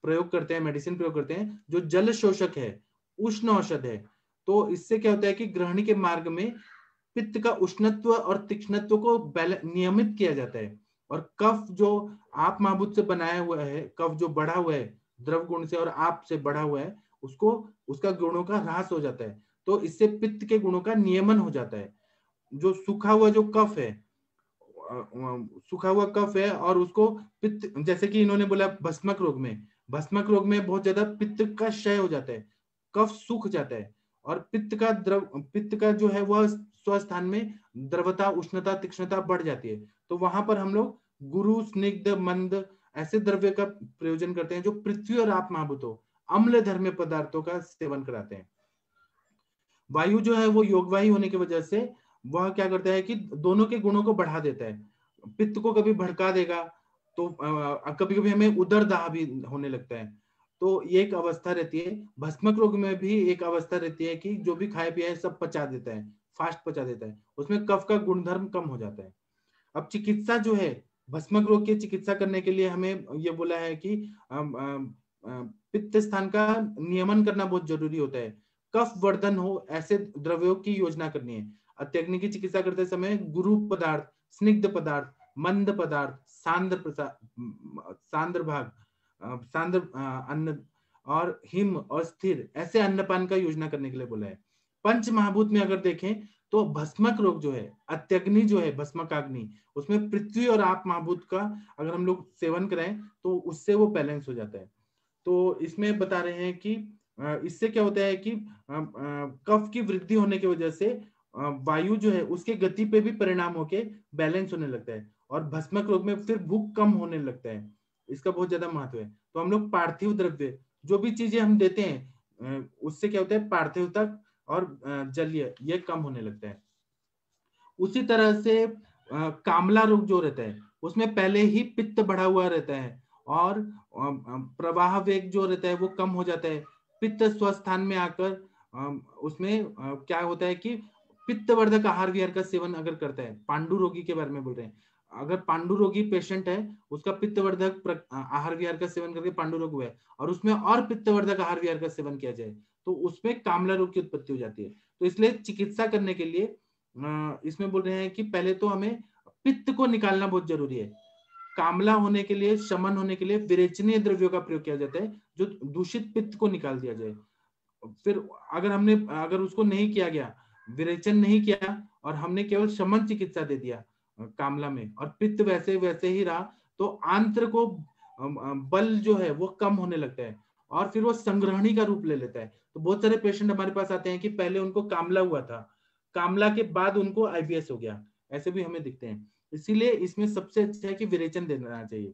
प्रयोग करते हैं, मेडिसिन प्रयोग करते हैं जो जल शोषक है, उष्ण औषध है। तो इससे क्या होता है कि ग्रहणी के मार्ग में पित्त का उष्णत्व और तीक्ष्णत्व को नियमित किया जाता है, और कफ जो आप महाभूत से बनाया हुआ है, कफ जो बढ़ा हुआ है द्रव गुण से और आप से बढ़ा हुआ है, उसको उसका गुणों का ह्रास हो जाता है। तो इससे पित्त के गुणों का नियमन हो जाता है। जो सूखा हुआ जो कफ है, सूखा हुआ कफ है, और उसको पित्त, जैसे कि इन्होंने बोला भस्मक रोग में बहुत ज्यादा पित्त का क्षय हो जाता है, कफ सूख जाता है, और पित्त का जो है वह स्वस्थान में द्रवता, उष्णता, तीक्ष्णता बढ़ जाती है। तो वहां पर हम लोग गुरु, स्निग्ध, मंद ऐसे द्रव्य का प्रयोजन करते हैं जो पृथ्वी और आप महाभूत हो, अम्ल धर्म पदार्थों का सेवन कराते हैं। वायु जो है वो योगवाही होने की वजह से वह क्या करता है कि दोनों के गुणों को बढ़ा देता है। पित्त को कभी भड़का देगा, तो कभी कभी हमें उदर दाह भी होने लगता है। तो ये एक अवस्था रहती है। भस्मक रोग में भी एक अवस्था रहती है कि जो भी खाए पिए सब पचा देता है, फास्ट पचा देता है, उसमें कफ का गुणधर्म कम हो जाता है। अब चिकित्सा जो है, भस्मक रोग की चिकित्सा करने के लिए हमें ये बोला है कि पित्त स्थान का नियमन करना बहुत जरूरी होता है। कफ वर्धन हो ऐसे द्रव्यों की योजना करनी है। अत्यग्नि की चिकित्सा करते समय गुरु पदार्थ, स्निग्ध पदार्थ, मंद पदार्थ, सांद्र भाग, सांद्र अन्न और हिम और स्थिर ऐसे अन्नपान का योजना करने के लिए बोला है। पंच महाभूत में अगर देखें तो भस्मक रोग जो है, अत्यग्नि जो है, भस्मकाग्नि, उसमें पृथ्वी और आप महाभूत का अगर हम लोग सेवन करें तो उससे वो बैलेंस हो जाता है। तो इसमें बता रहे हैं कि इससे क्या होता है कि कफ की वृद्धि होने की वजह से वायु जो है उसके गति पे भी परिणाम होके बैलेंस होने लगता है, और भस्मक रोग में फिर भूख कम होने लगता है। इसका बहुत ज्यादा महत्व है। तो हम लोग पार्थिव द्रव्य जो भी चीजें हम देते हैं उससे क्या होता है, पार्थिवता और जलीय ये कम होने लगता है। उसी तरह से कामला रोग जो रहता है उसमें पहले ही पित्त बढ़ा हुआ रहता है, और प्रवाह वेग जो रहता है वो कम हो जाता है। पित्त स्वस्थान में आकर उसमें क्या होता है कि पित्तवर्धक आहार विहार का सेवन अगर करता है, पांडु रोगी के बारे में बोल रहे हैं, अगर पांडु रोगी पेशेंट है, उसका पित्तवर्धक आहार विहार का सेवन करके पांडु रोग हुआ है, और उसमें और पित्तवर्धक आहार विहार का सेवन किया जाए तो उसमें कामला रोग की उत्पत्ति हो जाती है। तो इसलिए चिकित्सा करने के लिए इसमें बोल रहे हैं कि पहले तो हमें पित्त को निकालना बहुत जरूरी है। कामला होने के लिए, शमन होने के लिए विरेचनीय द्रव्यों का प्रयोग किया जाता है, जो दूषित पित्त को निकाल दिया जाए। फिर अगर उसको नहीं किया गया, विरेचन नहीं किया, और हमने केवल शमन चिकित्सा दे दिया कामला में, और पित्त वैसे वैसे ही रहा, तो आंत्र को बल जो है वो कम होने लगता है, और फिर वो संग्रहणी का रूप ले लेता है। तो बहुत सारे पेशेंट हमारे पास आते हैं कि पहले उनको कामला हुआ था, कामला के बाद उनको आईबीएस हो गया, ऐसे भी हमें दिखते हैं। इसीलिए इसमें सबसे अच्छा है कि विरेचन देना चाहिए।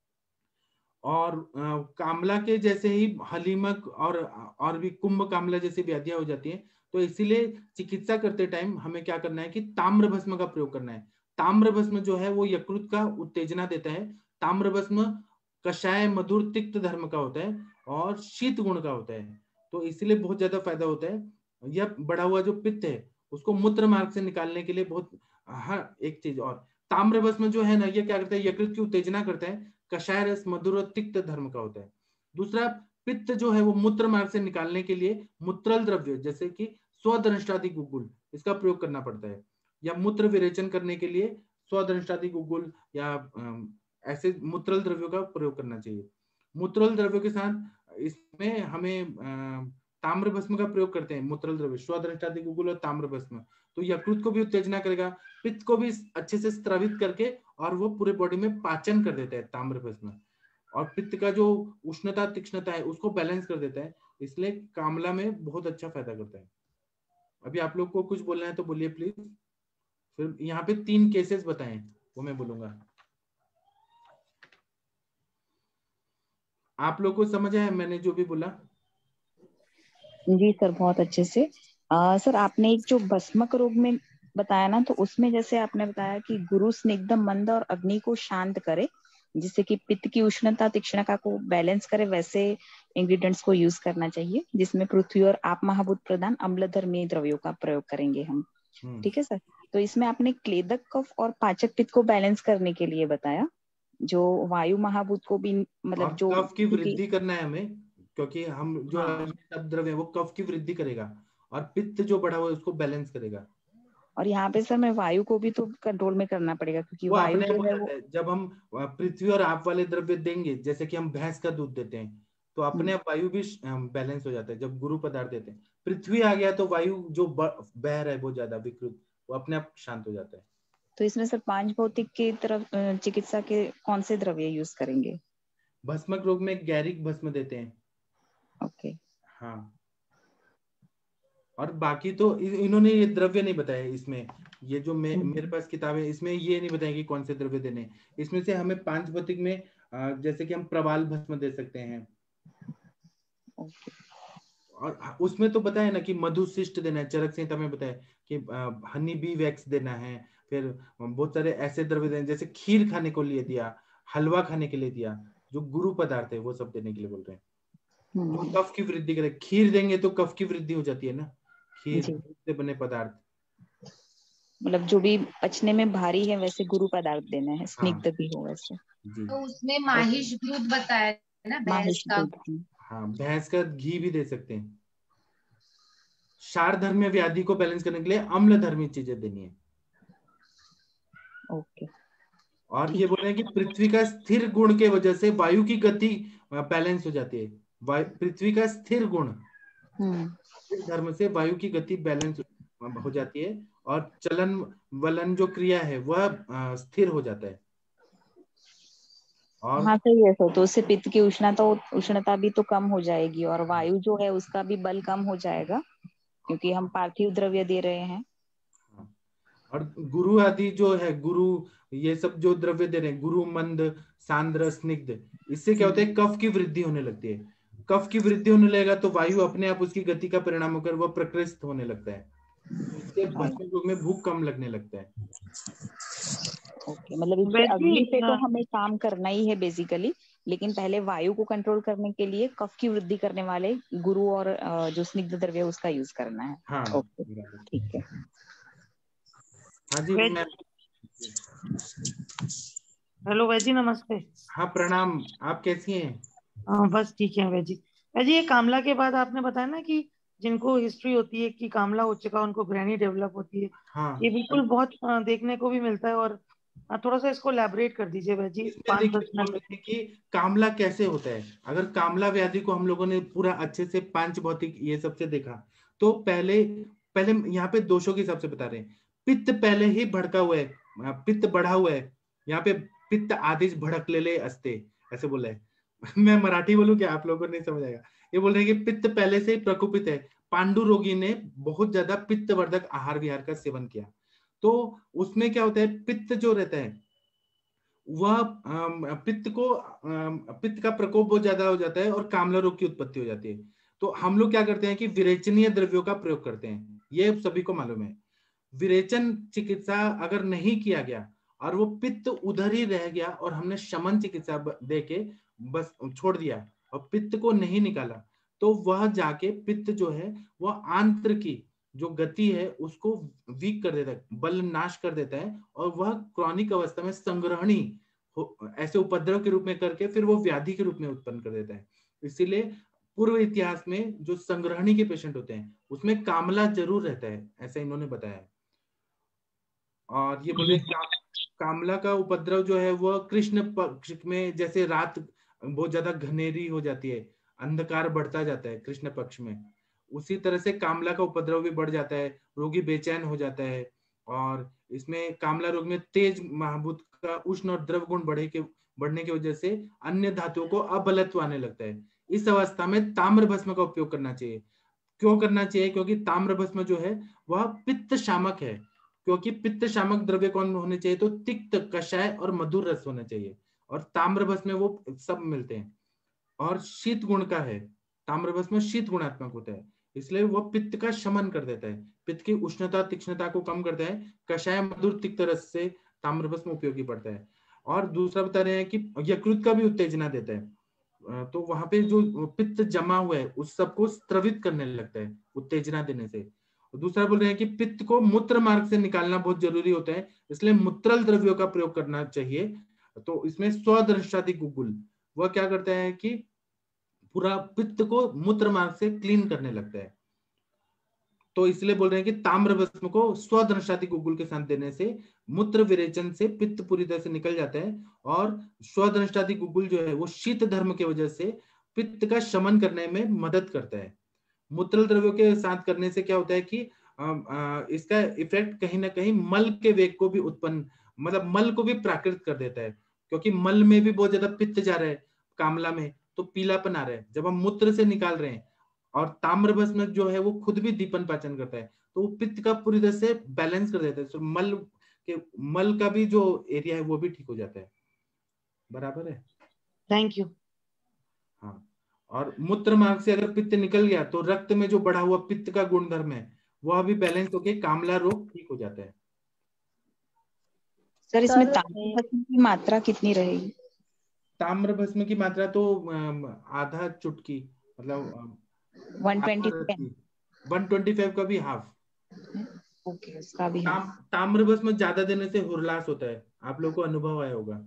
और कामला के जैसे ही हलीमक और भी कुंभ कामला जैसी व्याधियां हो जाती हैं, तो इसीलिए चिकित्सा करते टाइम हमें क्या करना है कि ताम्र भस्म का प्रयोग करना है। ताम्र भस्म जो है वो यकृत का उत्तेजना देता है। ताम्र भस्म कषाय, मधुर, तिक्त धर्म का होता है और शीत गुण का होता है, तो इसीलिए बहुत ज्यादा फायदा होता है। यह बढ़ा हुआ जो पित्त है उसको मूत्र मार्ग से निकालने के लिए बहुत, हाँ एक चीज और, ताम्र भस्म जो है ना, ये क्या करता है, यकृत की उत्तेजना करता है, कषाय रस, मधुर और तिक्त धर्म का होता है। दूसरा, पित्त जो है वो मूत्र मार्ग से निकालने के लिए मूत्रल द्रव्य जैसे कि स्वदंष्टादि गुगुल, इसका प्रयोग करना पड़ता है, या मूत्र विरेचन करने के लिए स्वदंष्टादि गुगुल या ऐसे मूत्रल द्रव्यों का प्रयोग करना चाहिए। मूत्रल द्रव्यों के साथ इसमें हमें ताम्र भस्म का प्रयोग करते हैं। मूत्रल द्रव्य स्वदंष्टादि गुगुल और ताम्र भस्म, तो यकृत को भी उत्तेजना करेगा, पित्त को भी अच्छे से स्त्रवित करके, और वो पूरे बॉडी में पाचन कर देता है ताम्र भस्म, और पित्त का जो उष्णता तीक्ष्णता है उसको बैलेंस कर देता है। इसलिए कामला में बहुत अच्छा फायदा करता है। अभी आप लोग को कुछ बोलना है तो बोलिए प्लीज। फिर यहाँ पे 3 केसेस बताएं, वो मैं बोलूंगा। आप लोग को समझ आया मैंने जो भी बोला? जी सर, बहुत अच्छे से। सर आपने एक जो भस्मक रोग में बताया ना, तो उसमें जैसे आपने बताया कि गुरु स्निग्ध मंद और अग्नि को शांत करे, जिससे कि पित्त की उष्णता तीक्ष्णता को बैलेंस करे, वैसे इंग्रेडिएंट्स को यूज करना चाहिए, जिसमें पृथ्वी और आप महाभूत प्रधान अम्लधर्मी द्रव्यों का प्रयोग करेंगे हम। ठीक है सर। तो इसमें आपने क्लेदक कफ और पाचक पित्त को बैलेंस करने के लिए बताया, जो वायु महाभूत को भी मतलब और जो कफ की वृद्धि करना है हमें, क्योंकि हम जो हाँ, द्रव्य है वो कफ की वृद्धि करेगा और पित्त जो बढ़ा हुआ है उसको बैलेंस करेगा। और यहाँ पे सर मैं वायु को भी तो कंट्रोल में करना पड़ेगा, क्योंकि वो वायु अपने आप जो हो है जाता वो है। जब हम पृथ्वी और आप वाले द्रव्य देंगे, जैसे कि हम भैंस का दूध देते हैं, तो अपने आप वायु भी बैलेंस हो जाता है। जब गुरु पदार्थ देते हैं, पृथ्वी आ गया तो वायु जो बह रहा है बहुत ज्यादा विकृत, वो अपने आप शांत हो जाता है। तो इसमें सर पांच भौतिक की तरफ चिकित्सा के कौन से द्रव्य यूज करेंगे? भस्मक रोग में गैरिक भस्म देते हैं। ओके। हाँ, और बाकी तो इन्होंने ये द्रव्य नहीं बताया इसमें। ये जो मेरे पास किताब है इसमें ये नहीं बताया कि कौन से द्रव्य देने हैं। इसमें से हमें पांच भौतिक में जैसे कि हम प्रवाल भस्म दे सकते हैं। और उसमें तो बताया ना कि मधुशिष्ट देना है, चरक संहिता में बताया कि हनी बी वैक्स देना है। फिर बहुत सारे ऐसे द्रव्य देने, जैसे खीर खाने को लिए दिया, हलवा खाने के लिए दिया, जो गुरु पदार्थ है वो सब देने के लिए बोल रहे हैं, जो कफ की वृद्धि करे। खीर देंगे तो कफ की वृद्धि हो जाती है ना, खीर से बने पदार्थ। मतलब जो भी पचने में भारी है वैसे गुरु पदार्थ देना है, स्निग्ध भी हो वैसे। तो उसमें माहिश दूध बताया है ना, भैंस का। हाँ, भैंस का घी भी दे सकते हैं। क्षारधर्मी व्याधि को बैलेंस करने के लिए अम्ल धर्मी चीजें देनी है। ओके। और ये बोल रहे हैं कि पृथ्वी का स्थिर गुण के वजह से वायु की गति बैलेंस हो जाती है। पृथ्वी का स्थिर गुण, धर्म से वायु की गति बैलेंस हो जाती है, और चलन वलन जो क्रिया है वह स्थिर हो जाता है। और हाँ सही है सर, तो उससे पित्त की उष्णता भी तो कम हो जाएगी, और वायु जो है उसका भी बल कम हो जाएगा, क्योंकि हम पार्थिव द्रव्य दे रहे हैं। और गुरु आदि जो है, गुरु ये सब जो द्रव्य दे रहे हैं, गुरु मंद सांद्र स्निग्ध, इससे क्या होता है, कफ की वृद्धि होने लगती है। कफ की वृद्धि होने लगेगा तो वायु अपने आप उसकी गति का परिणाम होकर वह प्रकृष्ट होने लगता है। इससे भस्म रोग में भूख कम लगने लगता है। ओके, मतलब इससे अग्नि पे तो हमें काम करना ही है बेसिकली, लेकिन पहले वायु को कंट्रोल करने के लिए कफ की वृद्धि करने वाले गुरु और जो स्निग्ध द्रव्य उसका यूज करना है। हाँ, ओके ठीक है। हाँ जी हेलो वैजी, नमस्ते। हाँ प्रणाम, आप कैसी हैं? हाँ बस ठीक है वैजी। वैजी, ये कामला के बाद आपने बताया ना कि जिनको हिस्ट्री होती है कि कामला हो चुका उनको ग्रैनी डेवलप होती है। हाँ, ये बिल्कुल बहुत देखने को भी मिलता है, और थोड़ा सा इसको एलैबोरेट कर दीजिए वैजी। 5-10 मिनट कि कामला कैसे होता है। अगर कामला व्याधि को हम लोगों ने पूरा अच्छे से पांच भौतिक ये सबसे देखा, तो पहले यहाँ पे दोषों के हिसाब से बता रहे हैं। पित्त पहले ही भड़का हुआ है, पित्त बढ़ा हुआ है। यहाँ पे पित्त आदिश भड़क ले अस्ते, ऐसे बोला है। मैं मराठी बोलूं क्या, आप लोगों को नहीं समझ आएगा। ये बोल रहे हैं कि पित्त पहले से ही प्रकोपित है। पांडु रोगी ने बहुत ज्यादा पित्तवर्धक आहार विहार का सेवन किया, तो उसमें क्या होता है, पित्त जो रहता है वह पित्त का प्रकोप बहुत ज्यादा हो जाता है और कामला रोग की उत्पत्ति हो जाती है। तो हम लोग क्या करते हैं कि विरेचनीय द्रव्यों का प्रयोग करते हैं, ये सभी को मालूम है। विरेचन चिकित्सा अगर नहीं किया गया और वो पित्त उधर ही रह गया और हमने शमन चिकित्सा देके बस छोड़ दिया और पित्त को नहीं निकाला, तो वह जाके पित्त जो है वह आंत्र की जो गति है उसको वीक कर देता है, बल नाश कर देता है, और वह क्रॉनिक अवस्था में संग्रहणी ऐसे उपद्रव के रूप में करके फिर वो व्याधि के रूप में उत्पन्न कर देता है। इसीलिए पूर्व इतिहास में जो संग्रहणी के पेशेंट होते हैं उसमें कामला जरूर रहता है, ऐसा इन्होंने बताया। और ये बोले कामला का उपद्रव जो है वह कृष्ण पक्ष में, जैसे रात बहुत ज्यादा घनेरी हो जाती है, अंधकार बढ़ता जाता है कृष्ण पक्ष में, उसी तरह से कामला का उपद्रव भी बढ़ जाता है, रोगी बेचैन हो जाता है। और इसमें कामला रोग में तेज महाभूत का उष्ण और द्रव गुण बढ़ने की वजह से अन्य धातुओं को अबलत्व आने लगता है। इस अवस्था में ताम्र भस्म का उपयोग करना चाहिए। क्यों करना चाहिए? क्योंकि ताम्र भस्म जो है वह पित्त शामक है, क्योंकि पित्त शामक द्रव्य कौन होने चाहिए, तो तिक्त, कषाय और मधुर रस होना चाहिए, और ताम्र भस्म में वो सब मिलते हैं। और शीत गुण का है, ताम्र भस्म शीत गुणात्मक होता है, इसलिए वह पित्त का शमन कर देता है, पित्त की उष्णता तीक्ष्णता को कम करता है। कषाय मधुर तिक्त रस से ताम्र भस्म उपयोगी पड़ता है। और दूसरा बता रहे हैं कि यकृत का भी उत्तेजना देता है, तो वहां पे जो पित्त जमा हुआ है उस सबको स्त्रवित करने लगता है उत्तेजना देने से। दूसरा बोल रहे हैं कि पित्त को मूत्र मार्ग से निकालना बहुत जरूरी होता है, इसलिए मूत्रल द्रव्यों का प्रयोग करना चाहिए। तो इसमें स्वदृष्टादि गुगुल वह क्या करता है कि पूरा पित्त को मूत्र मार्ग से क्लीन करने लगता है। तो इसलिए बोल रहे हैं कि ताम्र भस्म को स्वदृष्टादि गुगुल के साथ देने से मूत्र विरेचन से पित्त पूरी तरह से निकल जाता है, और स्वदृष्टादि गुगुल जो है वो शीत धर्म की वजह से पित्त का शमन करने में मदद करता है। मूत्र द्रव्यों के साथ करने से क्या होता है कि इसका इफेक्ट कहीं ना कहीं मल के वेग को भी उत्पन्न, मतलब मल को भी प्राकृत कर देता है, क्योंकि मल में भी बहुत ज्यादा पित्त जा रहा है कामला में, तो पीलापन आ रहा है जब हम मूत्र से निकाल रहे हैं। और ताम्र भस्म जो है वो खुद भी दीपन पाचन करता है, तो वो पित्त का पूरी तरह से बैलेंस कर देता है, तो मल का भी जो एरिया है वो भी ठीक हो जाता है। बराबर है, थैंक यू। हाँ, और मूत्र मार्ग से अगर पित्त निकल गया तो रक्त में जो बढ़ा हुआ पित्त का गुणधर्म है वह भी बैलेंस होके कामला रोग ठीक हो जाता है। सर इसमें ताम्र भस्म की मात्रा कितनी रहेगी? ताम्र भस्म की मात्रा तो आधा चुटकी, मतलब 125 का भी हाफ। ओके, उसका भी ताम्र भस्म ज्यादा देने से हुरलास होता है, आप लोग को अनुभव आया होगा।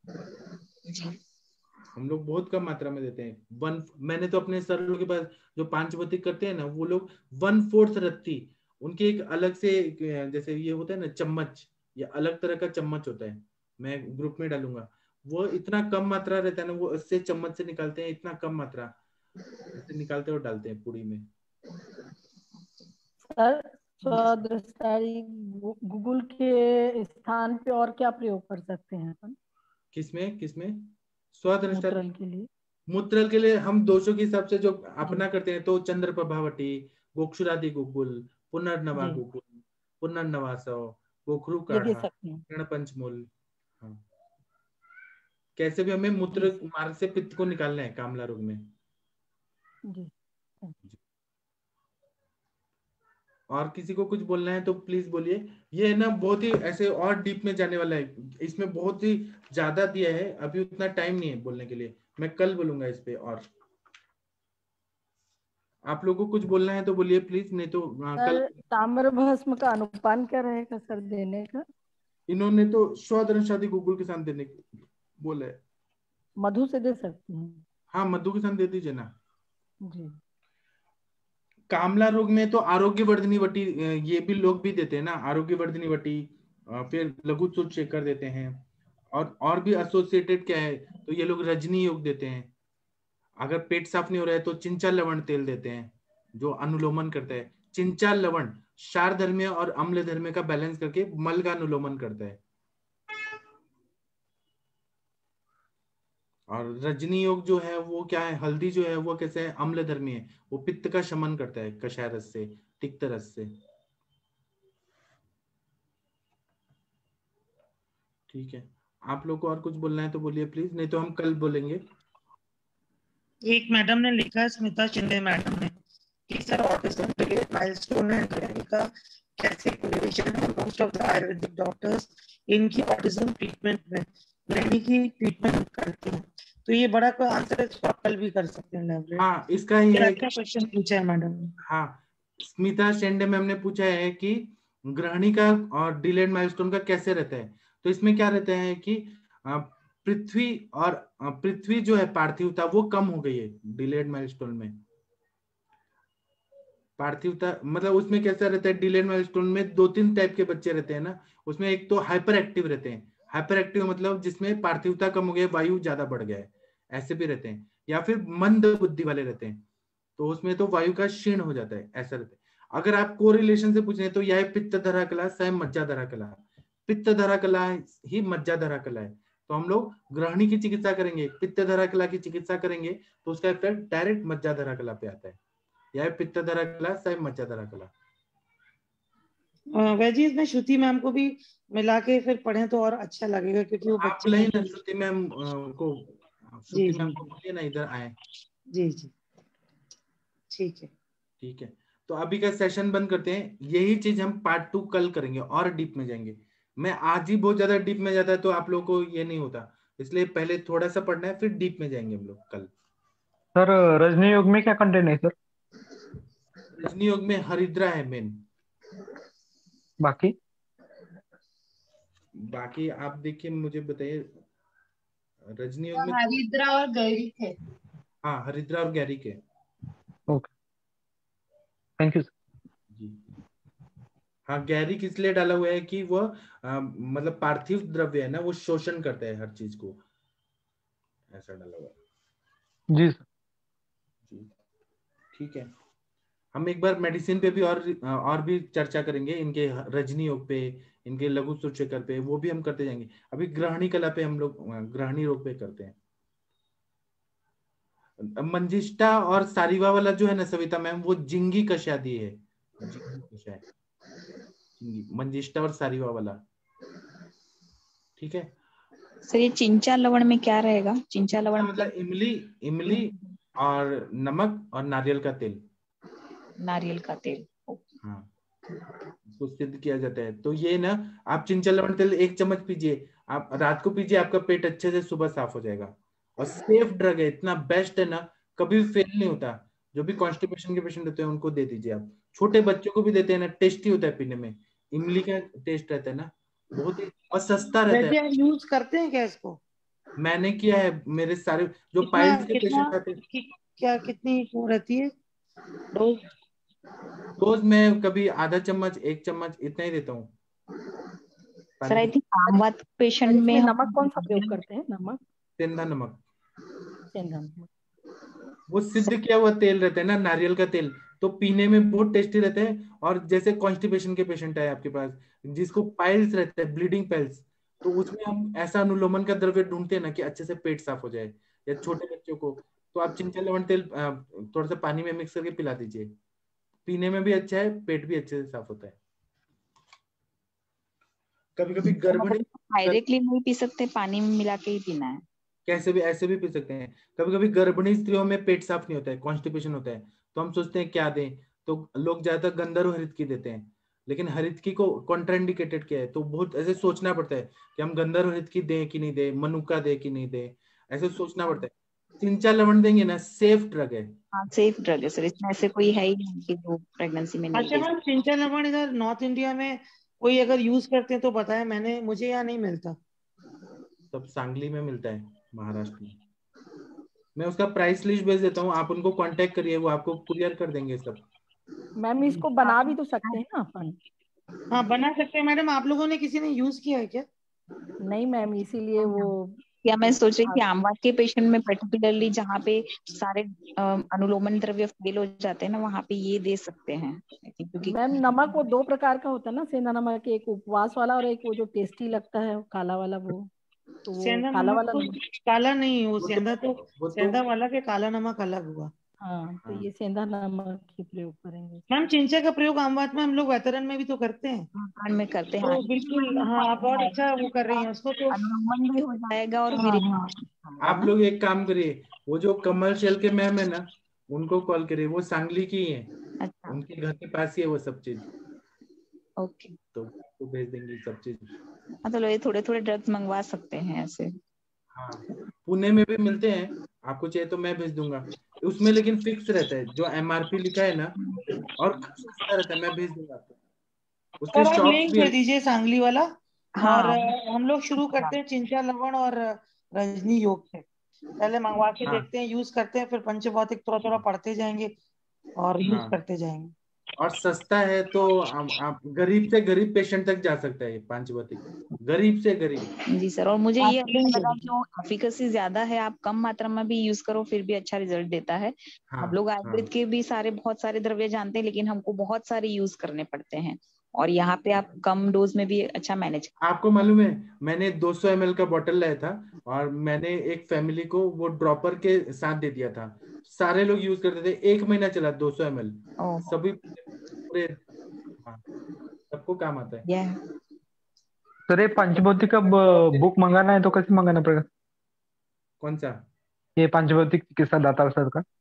हम लोग बहुत कम मात्रा में देते हैं। मैंने तो अपने सर लोग के पास जो पांचवतिक करते हैं ना, वो लोग 1/4 रत्ती, उनके एक अलग से जैसे ये होता है ना चम्मच, ये अलग तरह का चम्मच होता है, मैं ग्रुप में डालूंगा। वो इतना कम मात्रा रहता है ना, वो उससे चम्मच से निकालते हैं, इतना कम मात्रा ऐसे निकालते और डालते हैं पूरी में। सर स्वदृष्टादि गुगुल के स्थान पे और क्या प्रयोग कर सकते हैं अपन? किसमें स्वदृष्टादि के लिए? मूत्रल के लिए हम दोषों के हिसाब से जो अपना करते हैं, तो चंद्र प्रभावटी, गोक्षुरादि गुगुल, पुनर्नवा गुगुल, पुनर्नवासव, गोखरू काढ़ा, ऋण पंचमूल। हाँ, कैसे भी हमें मूत्र मार्ग से पित्त को निकालना है कामला रोग में। जी। और किसी को कुछ बोलना है तो प्लीज बोलिए। ये ना बहुत ही ऐसे और डीप में जाने वाला है, इसमें बहुत ही ज्यादा दिया है, अभी उतना टाइम नहीं है बोलने के लिए, मैं कल बोलूंगा इस पे। और आप लोगों को कुछ बोलना है तो बोलिए प्लीज, नहीं तो कल। ताम्र भस्म का अनुपान क्या रहेगा सर देने का? इन्होंने तो स्वदृष्टादि गुगुल के साथ देने बोला है। मधु से दे सकते हैं? हाँ, मधु के साथ दे दीजिए ना जी। कामला रोग में तो आरोग्य वर्धनी वटी ये भी लोग भी देते हैं ना, आरोग्य वर्धनी वटी, फिर लघु सूत शेखर देते हैं, और भी एसोसिएटेड क्या है, तो ये लोग रजनी योग देते हैं। अगर पेट साफ नहीं हो रहा है तो चिंचा लवण तेल देते हैं जो अनुलोमन करता है। चिंचा लवण क्षार धर्म और अम्ल धर्म का बैलेंस करके मल का अनुलोमन करता है। और रजनी योग जो है वो क्या है, हल्दी जो है वो कैसे है, अम्ल धर्मी है, वो पित्त का शमन करता है कषाय रस से, तिक्त रस से। ठीक है, आप लोग को और कुछ बोलना है तो बोलिए प्लीज, नहीं तो हम कल बोलेंगे। एक मैडम ने लिखा है, स्मिता शिंदे मैडम ने, कि सर ऑटिज्म रिलेटेड माइलस्टोन है ग्रहणी का कैसे कोरिलेशन है? Most of the Ayurvedic doctors इनकी ऑटिज्म ट्रीटमेंट में ग्रहणी की ट्रीटमेंट करते हैं, तो ये बड़ा कोई आंसर है, इसको कल भी कर सकते हैं। हाँ, इसका ही है क्वेश्चन पूछा है मैडम ने। हाँ, स्मिता शेंडे मैम ने पूछा है कि ग्रहणी का और डिलेड माइलस्टोन का कैसे रहता है। तो इसमें क्या रहता है कि पृथ्वी जो है पार्थिवता वो कम हो गई है डिलेड माइलस्टोन में। पार्थिवता मतलब उसमें कैसा रहता है, डिलेड माइलस्टोन में 2-3 टाइप के बच्चे रहते हैं ना, उसमें एक तो हाइपर एक्टिव रहते हैं, हाइपर एक्टिव मतलब जिसमें पार्थिवता कम हो गया, वायु ज्यादा बढ़ गया है, ऐसे भी रहते हैं, या फिर मंद बुद्धि वाले रहते हैं, तो उसमें तो वायु का क्षीण हो जाता है, ऐसा रहता है। अगर आप कोरिलेशन से पूछ रहे हैं तो यह पित्त धरा कला स्वयं मज्जा धरा कला, पित्त धरा कला ही मज्जा धरा कला है। तो हम लोग ग्रहणी की चिकित्सा करेंगे, पित्त धरा कला की चिकित्सा करेंगे तो उसका इफेक्ट डायरेक्ट मज्जा धरा कला पे आता है। यह पित्त धरा कला स्वयं मज्जा धरा कला। वैजी इसमें श्रुति मैम को भी मिला के फिर पढ़े तो और अच्छा लगेगा, क्योंकि वो बच्चे नहीं ना, श्रुति मैम को, श्रुति मैम को बोलिए ना इधर आए। जी जी ठीक है। ठीक है, तो अभी का सेशन बंद करते हैं, यही चीज हम पार्ट 2 कल करेंगे और डीप में जाएंगे। मैं आज ही बहुत ज्यादा डीप में जाता है तो आप लोगों को ये नहीं होता, इसलिए पहले थोड़ा सा पढ़ना है, फिर डीप में जाएंगे हम लोग कल। सर रजनी योग में क्या कंटेंट है सर? रजनी योग में हरिद्रा है मेन, बाकी आप देखिए मुझे बताइए। रजनी योग में हरिद्रा और गैरिक है। हाँ, हरिद्रा और गैरिक है। ओके, थैंक यू जी। हाँ, गैरिक इसलिए डाला हुआ है कि वह मतलब पार्थिव द्रव्य है ना, वो शोषण करता है हर चीज को, ऐसा डाला हुआ है। जी सर। जी ठीक है, हम एक बार मेडिसिन पे भी और भी चर्चा करेंगे, इनके रजनी योग पे, इनके लघु सूत्रकर पे, वो भी हम करते जाएंगे। अभी ग्रहणी कला पे हम लोग ग्रहणी रोग पे करते हैं। मंजिष्ठा और सारीवा वाला जो है ना सविता मैम, वो जिंगी कषादी है, जिंगी कषाय, जिंगी, मंजिष्ठा और सारीवा वाला। ठीक है सर, ये चिंचा लवण में क्या रहेगा? चिंचा लवण मतलब इमली और नमक और नारियल का तेल। नारियल का तेल। हाँ, इसको सिद्ध किया जाता है। तो ये ना, आप चिंचा लवण तेल 1 चम्मच पीजिए, आप रात को पीजिए, आपका पेट अच्छे से सुबह साफ हो जाएगा। और सेफ ड्रग है, इतना बेस्ट है ना, कभी भी फेल नहीं होता। जो भी कॉन्स्टिपेशन के पेशेंट होते हैं उनको दे दीजिए आप, छोटे बच्चों को भी देते हैं ना, टेस्टी होता है पीने में, इमली का टेस्ट रहता है ना, बहुत ही, और सस्ता रहता है। यूज करते हैं क्या इसको? मैंने किया है, मेरे सारे जो पाइल्स के पेशेंट आते हैं। क्या कितनी वो रहती है डोज? रोज मैं कभी आधा चम्मच 1 चम्मच इतना ही देता हूँ। सर आई थिंक आमवात पेशेंट में नमक कौन सा प्रयोग करते हैं? नमक, सेंधा नमक, सेंधा नमक। वो सिद्ध किया हुआ तेल रहता है ना, नारियल का तेल, तो पीने में बहुत टेस्टी रहता है। और जैसे कॉन्स्टिपेशन के पेशेंट है आपके पास, जिसको पाइल्स रहता है, ब्लीडिंग पाइल्स, तो उसमें हम ऐसा अनुलोमन का द्रव्य ढूंढते हैं ना कि अच्छे से पेट साफ हो जाए, या छोटे बच्चों को, तो आप चिंचा लवण तेल थोड़ा सा पानी में मिक्स करके पिला दीजिए, पीने में भी अच्छा है, पेट भी अच्छे से साफ होता है। कभी कभी गर्भणी डायरेक्टली नहीं पी सकते, पानी में मिला के ही पीना है। कैसे भी ऐसे भी पी सकते हैं। कभी कभी गर्भिणी स्त्रियों में पेट साफ नहीं होता है, कॉन्स्टिपेशन होता है, तो हम सोचते हैं क्या दें, तो लोग ज्यादातर गंधर्व हरितकी देते हैं, लेकिन हरितकी को कॉन्ट्राइंडिकेटेड किया है, तो बहुत ऐसे सोचना पड़ता है कि हम गंधर्व हरितकी दें कि नहीं दें, मनुका दें कि नहीं दें, ऐसे सोचना पड़ता है। चिंचा लवण देंगे ना, सेफ ड्रग है। हाँ, सेफ ड्रग है सर, इसमें ऐसे कोई है ही नहीं कि वो प्रेगनेंसी में नहीं अच्छा दे मैम, चिंचा लवण इधर नॉर्थ इंडिया में कोई अगर यूज करते हैं तो बताया, मुझे यहाँ नहीं मिलता। सब सांगली में मिलता है, महाराष्ट्र में। मैं उसका प्राइस लिस्ट भेज देता हूँ, आप उनको कांटेक्ट करिए, वो आपको कुरियर कर देंगे सब। मैम इसको बना भी तो सकते हैं ना अपन? हाँ बना सकते हैं मैडम। आप लोगों ने किसी ने यूज किया है क्या? नहीं मैम, इसीलिए वो या मैं सोच रही थी आमवात के पेशेंट में पर्टिकुलरली जहाँ पे सारे अनुलोमन द्रव्य फेल हो जाते हैं ना, वहाँ पे ये दे सकते हैं, क्योंकि मैम नमक वो 2 प्रकार का होता है ना, सेंधा नमक, एक उपवास वाला और एक वो जो टेस्टी लगता है काला वाला, वो तो वो सेंधा काला नमक वाला तो नहीं। काला नहीं, वो सेंधा तो सेंधा वाला के काला नमक अलग हुआ। हाँ, तो ये सेंधा नमक ही प्रयोग करेंगे। मैम चिंचा का प्रयोग आमवात में हम लोग वेतरन में भी तो करते हैं। में करते हैं। तो बिल्कुल हाँ, आप बहुत अच्छा वो कर रही हैं उसको, तो अनुलोमन भी हो जाएगा और आप लोग एक काम करिए, वो जो कमल शेल के मैम है ना, उनको कॉल करिए, वो सांगली की है। अच्छा। उनके घर के पास ही है वो सब चीज। ओके, तो भेज देंगे सब चीज। मतलब ये थोड़े थोड़े ड्रग्स मंगवा सकते हैं ऐसे। हाँ, पुणे में भी मिलते हैं, आपको चाहिए तो मैं भेज दूंगा उसमें, लेकिन फिक्स रहता है, जो MRP लिखा है ना, और सस्ता रहता है, मैं भेज दूंगा आपको। उसके आप शॉप्स लिंक भी दे दीजिए सांगली वाला। हाँ। और हम लोग शुरू करते हैं चिंचा लवण और रजनी योग से, पहले मंगवा के देखते हैं, यूज करते हैं, फिर पंचभौतिक थोड़ा थोड़ा पढ़ते जाएंगे और यूज करते जाएंगे। और सस्ता है, तो आप गरीब से गरीब पेशेंट तक जा सकता है, पंचभौतिक, गरीब से गरीब। जी सर, और मुझे ये लगा जो एफिकेसी ज्यादा है, आप कम मात्रा में भी यूज करो फिर भी अच्छा रिजल्ट देता है। हम लोग आयुर्वेद के भी बहुत सारे द्रव्य जानते हैं, लेकिन हमको बहुत सारे यूज करने पड़ते हैं, और यहाँ पे आप कम डोज में भी अच्छा मैनेज। आपको मालूम है, मैंने 200 ml का बोतल लाया था, और मैंने एक फैमिली को वो ड्रॉपर के साथ दे दिया था, सारे लोग यूज करते थे, 1 महीना चला 200 ml, सभी पूरे, सबको काम आता है। सर ये पंचभौतिक का बुक मंगाना है तो कैसे मंगाना पड़ेगा? कौन सा? ये पंचभौतिक चिकित्सा दातार सर का।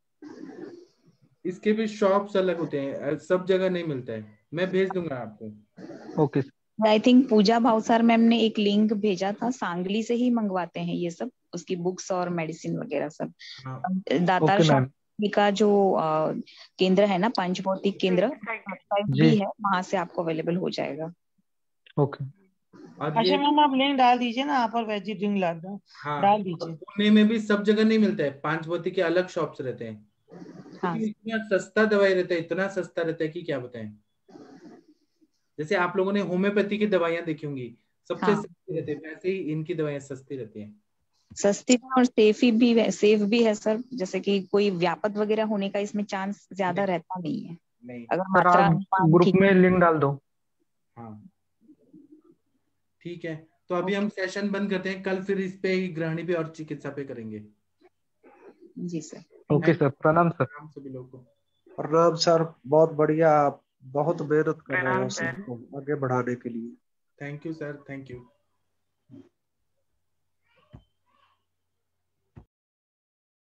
इसके भी शॉप्स अलग होते हैं, सब जगह नहीं मिलता है, मैं भेज दूंगा आपको। Okay. I think Pooja Bhavsar ma'am ने एक लिंक भेजा था, सांगली से ही मंगवाते हैं ये सब, उसकी बुक्स और मेडिसिन वगैरह सब। दातार शॉप का जो केंद्र है ना, पंचभौतिक केंद्र भी है, वहां से आपको अवेलेबल हो जाएगा। ओके, और अच्छा ये मैम आप लिंक डाल दीजिए ना, आप और वेजी ड्रिंक हाँ, डाल दीजिए। पुणे में भी सब जगह नहीं मिलता है, पांचवती के अलग शॉप्स रहते हैं। हाँ। इतना सस्ता दवाई रहता है, इतना सस्ता रहता है कि क्या बताएं। जैसे आप लोगों ने होम्योपैथी की दवाइयां देखी होंगी, सबसे हाँ। सस्ती रहती है, वैसे ही इनकी दवाइयां सस्ती रहती हैं। सस्ती और सेफ भी है सर, जैसे कि कोई व्यापक वगैरह होने का इसमें चांस ज्यादा रहता नहीं है। नहीं अगर सर मात्रा आप अनुपात ग्रुप ठीक में लिंक डाल दो। हाँ ठीक है, तो अभी हम सेशन बंद करते हैं, कल फिर इस पे ही ग्रहणी पे और चिकित्सा पे करेंगे। जी सर। ओके सर, प्रणाम सर। प्रणाम सभी लोगों को। प्रणाम सर, बहुत बढ़िया, आप बहुत मेहनत कर रहे हैं सबको आगे बढ़ाने के लिए। Thank you sir, thank you.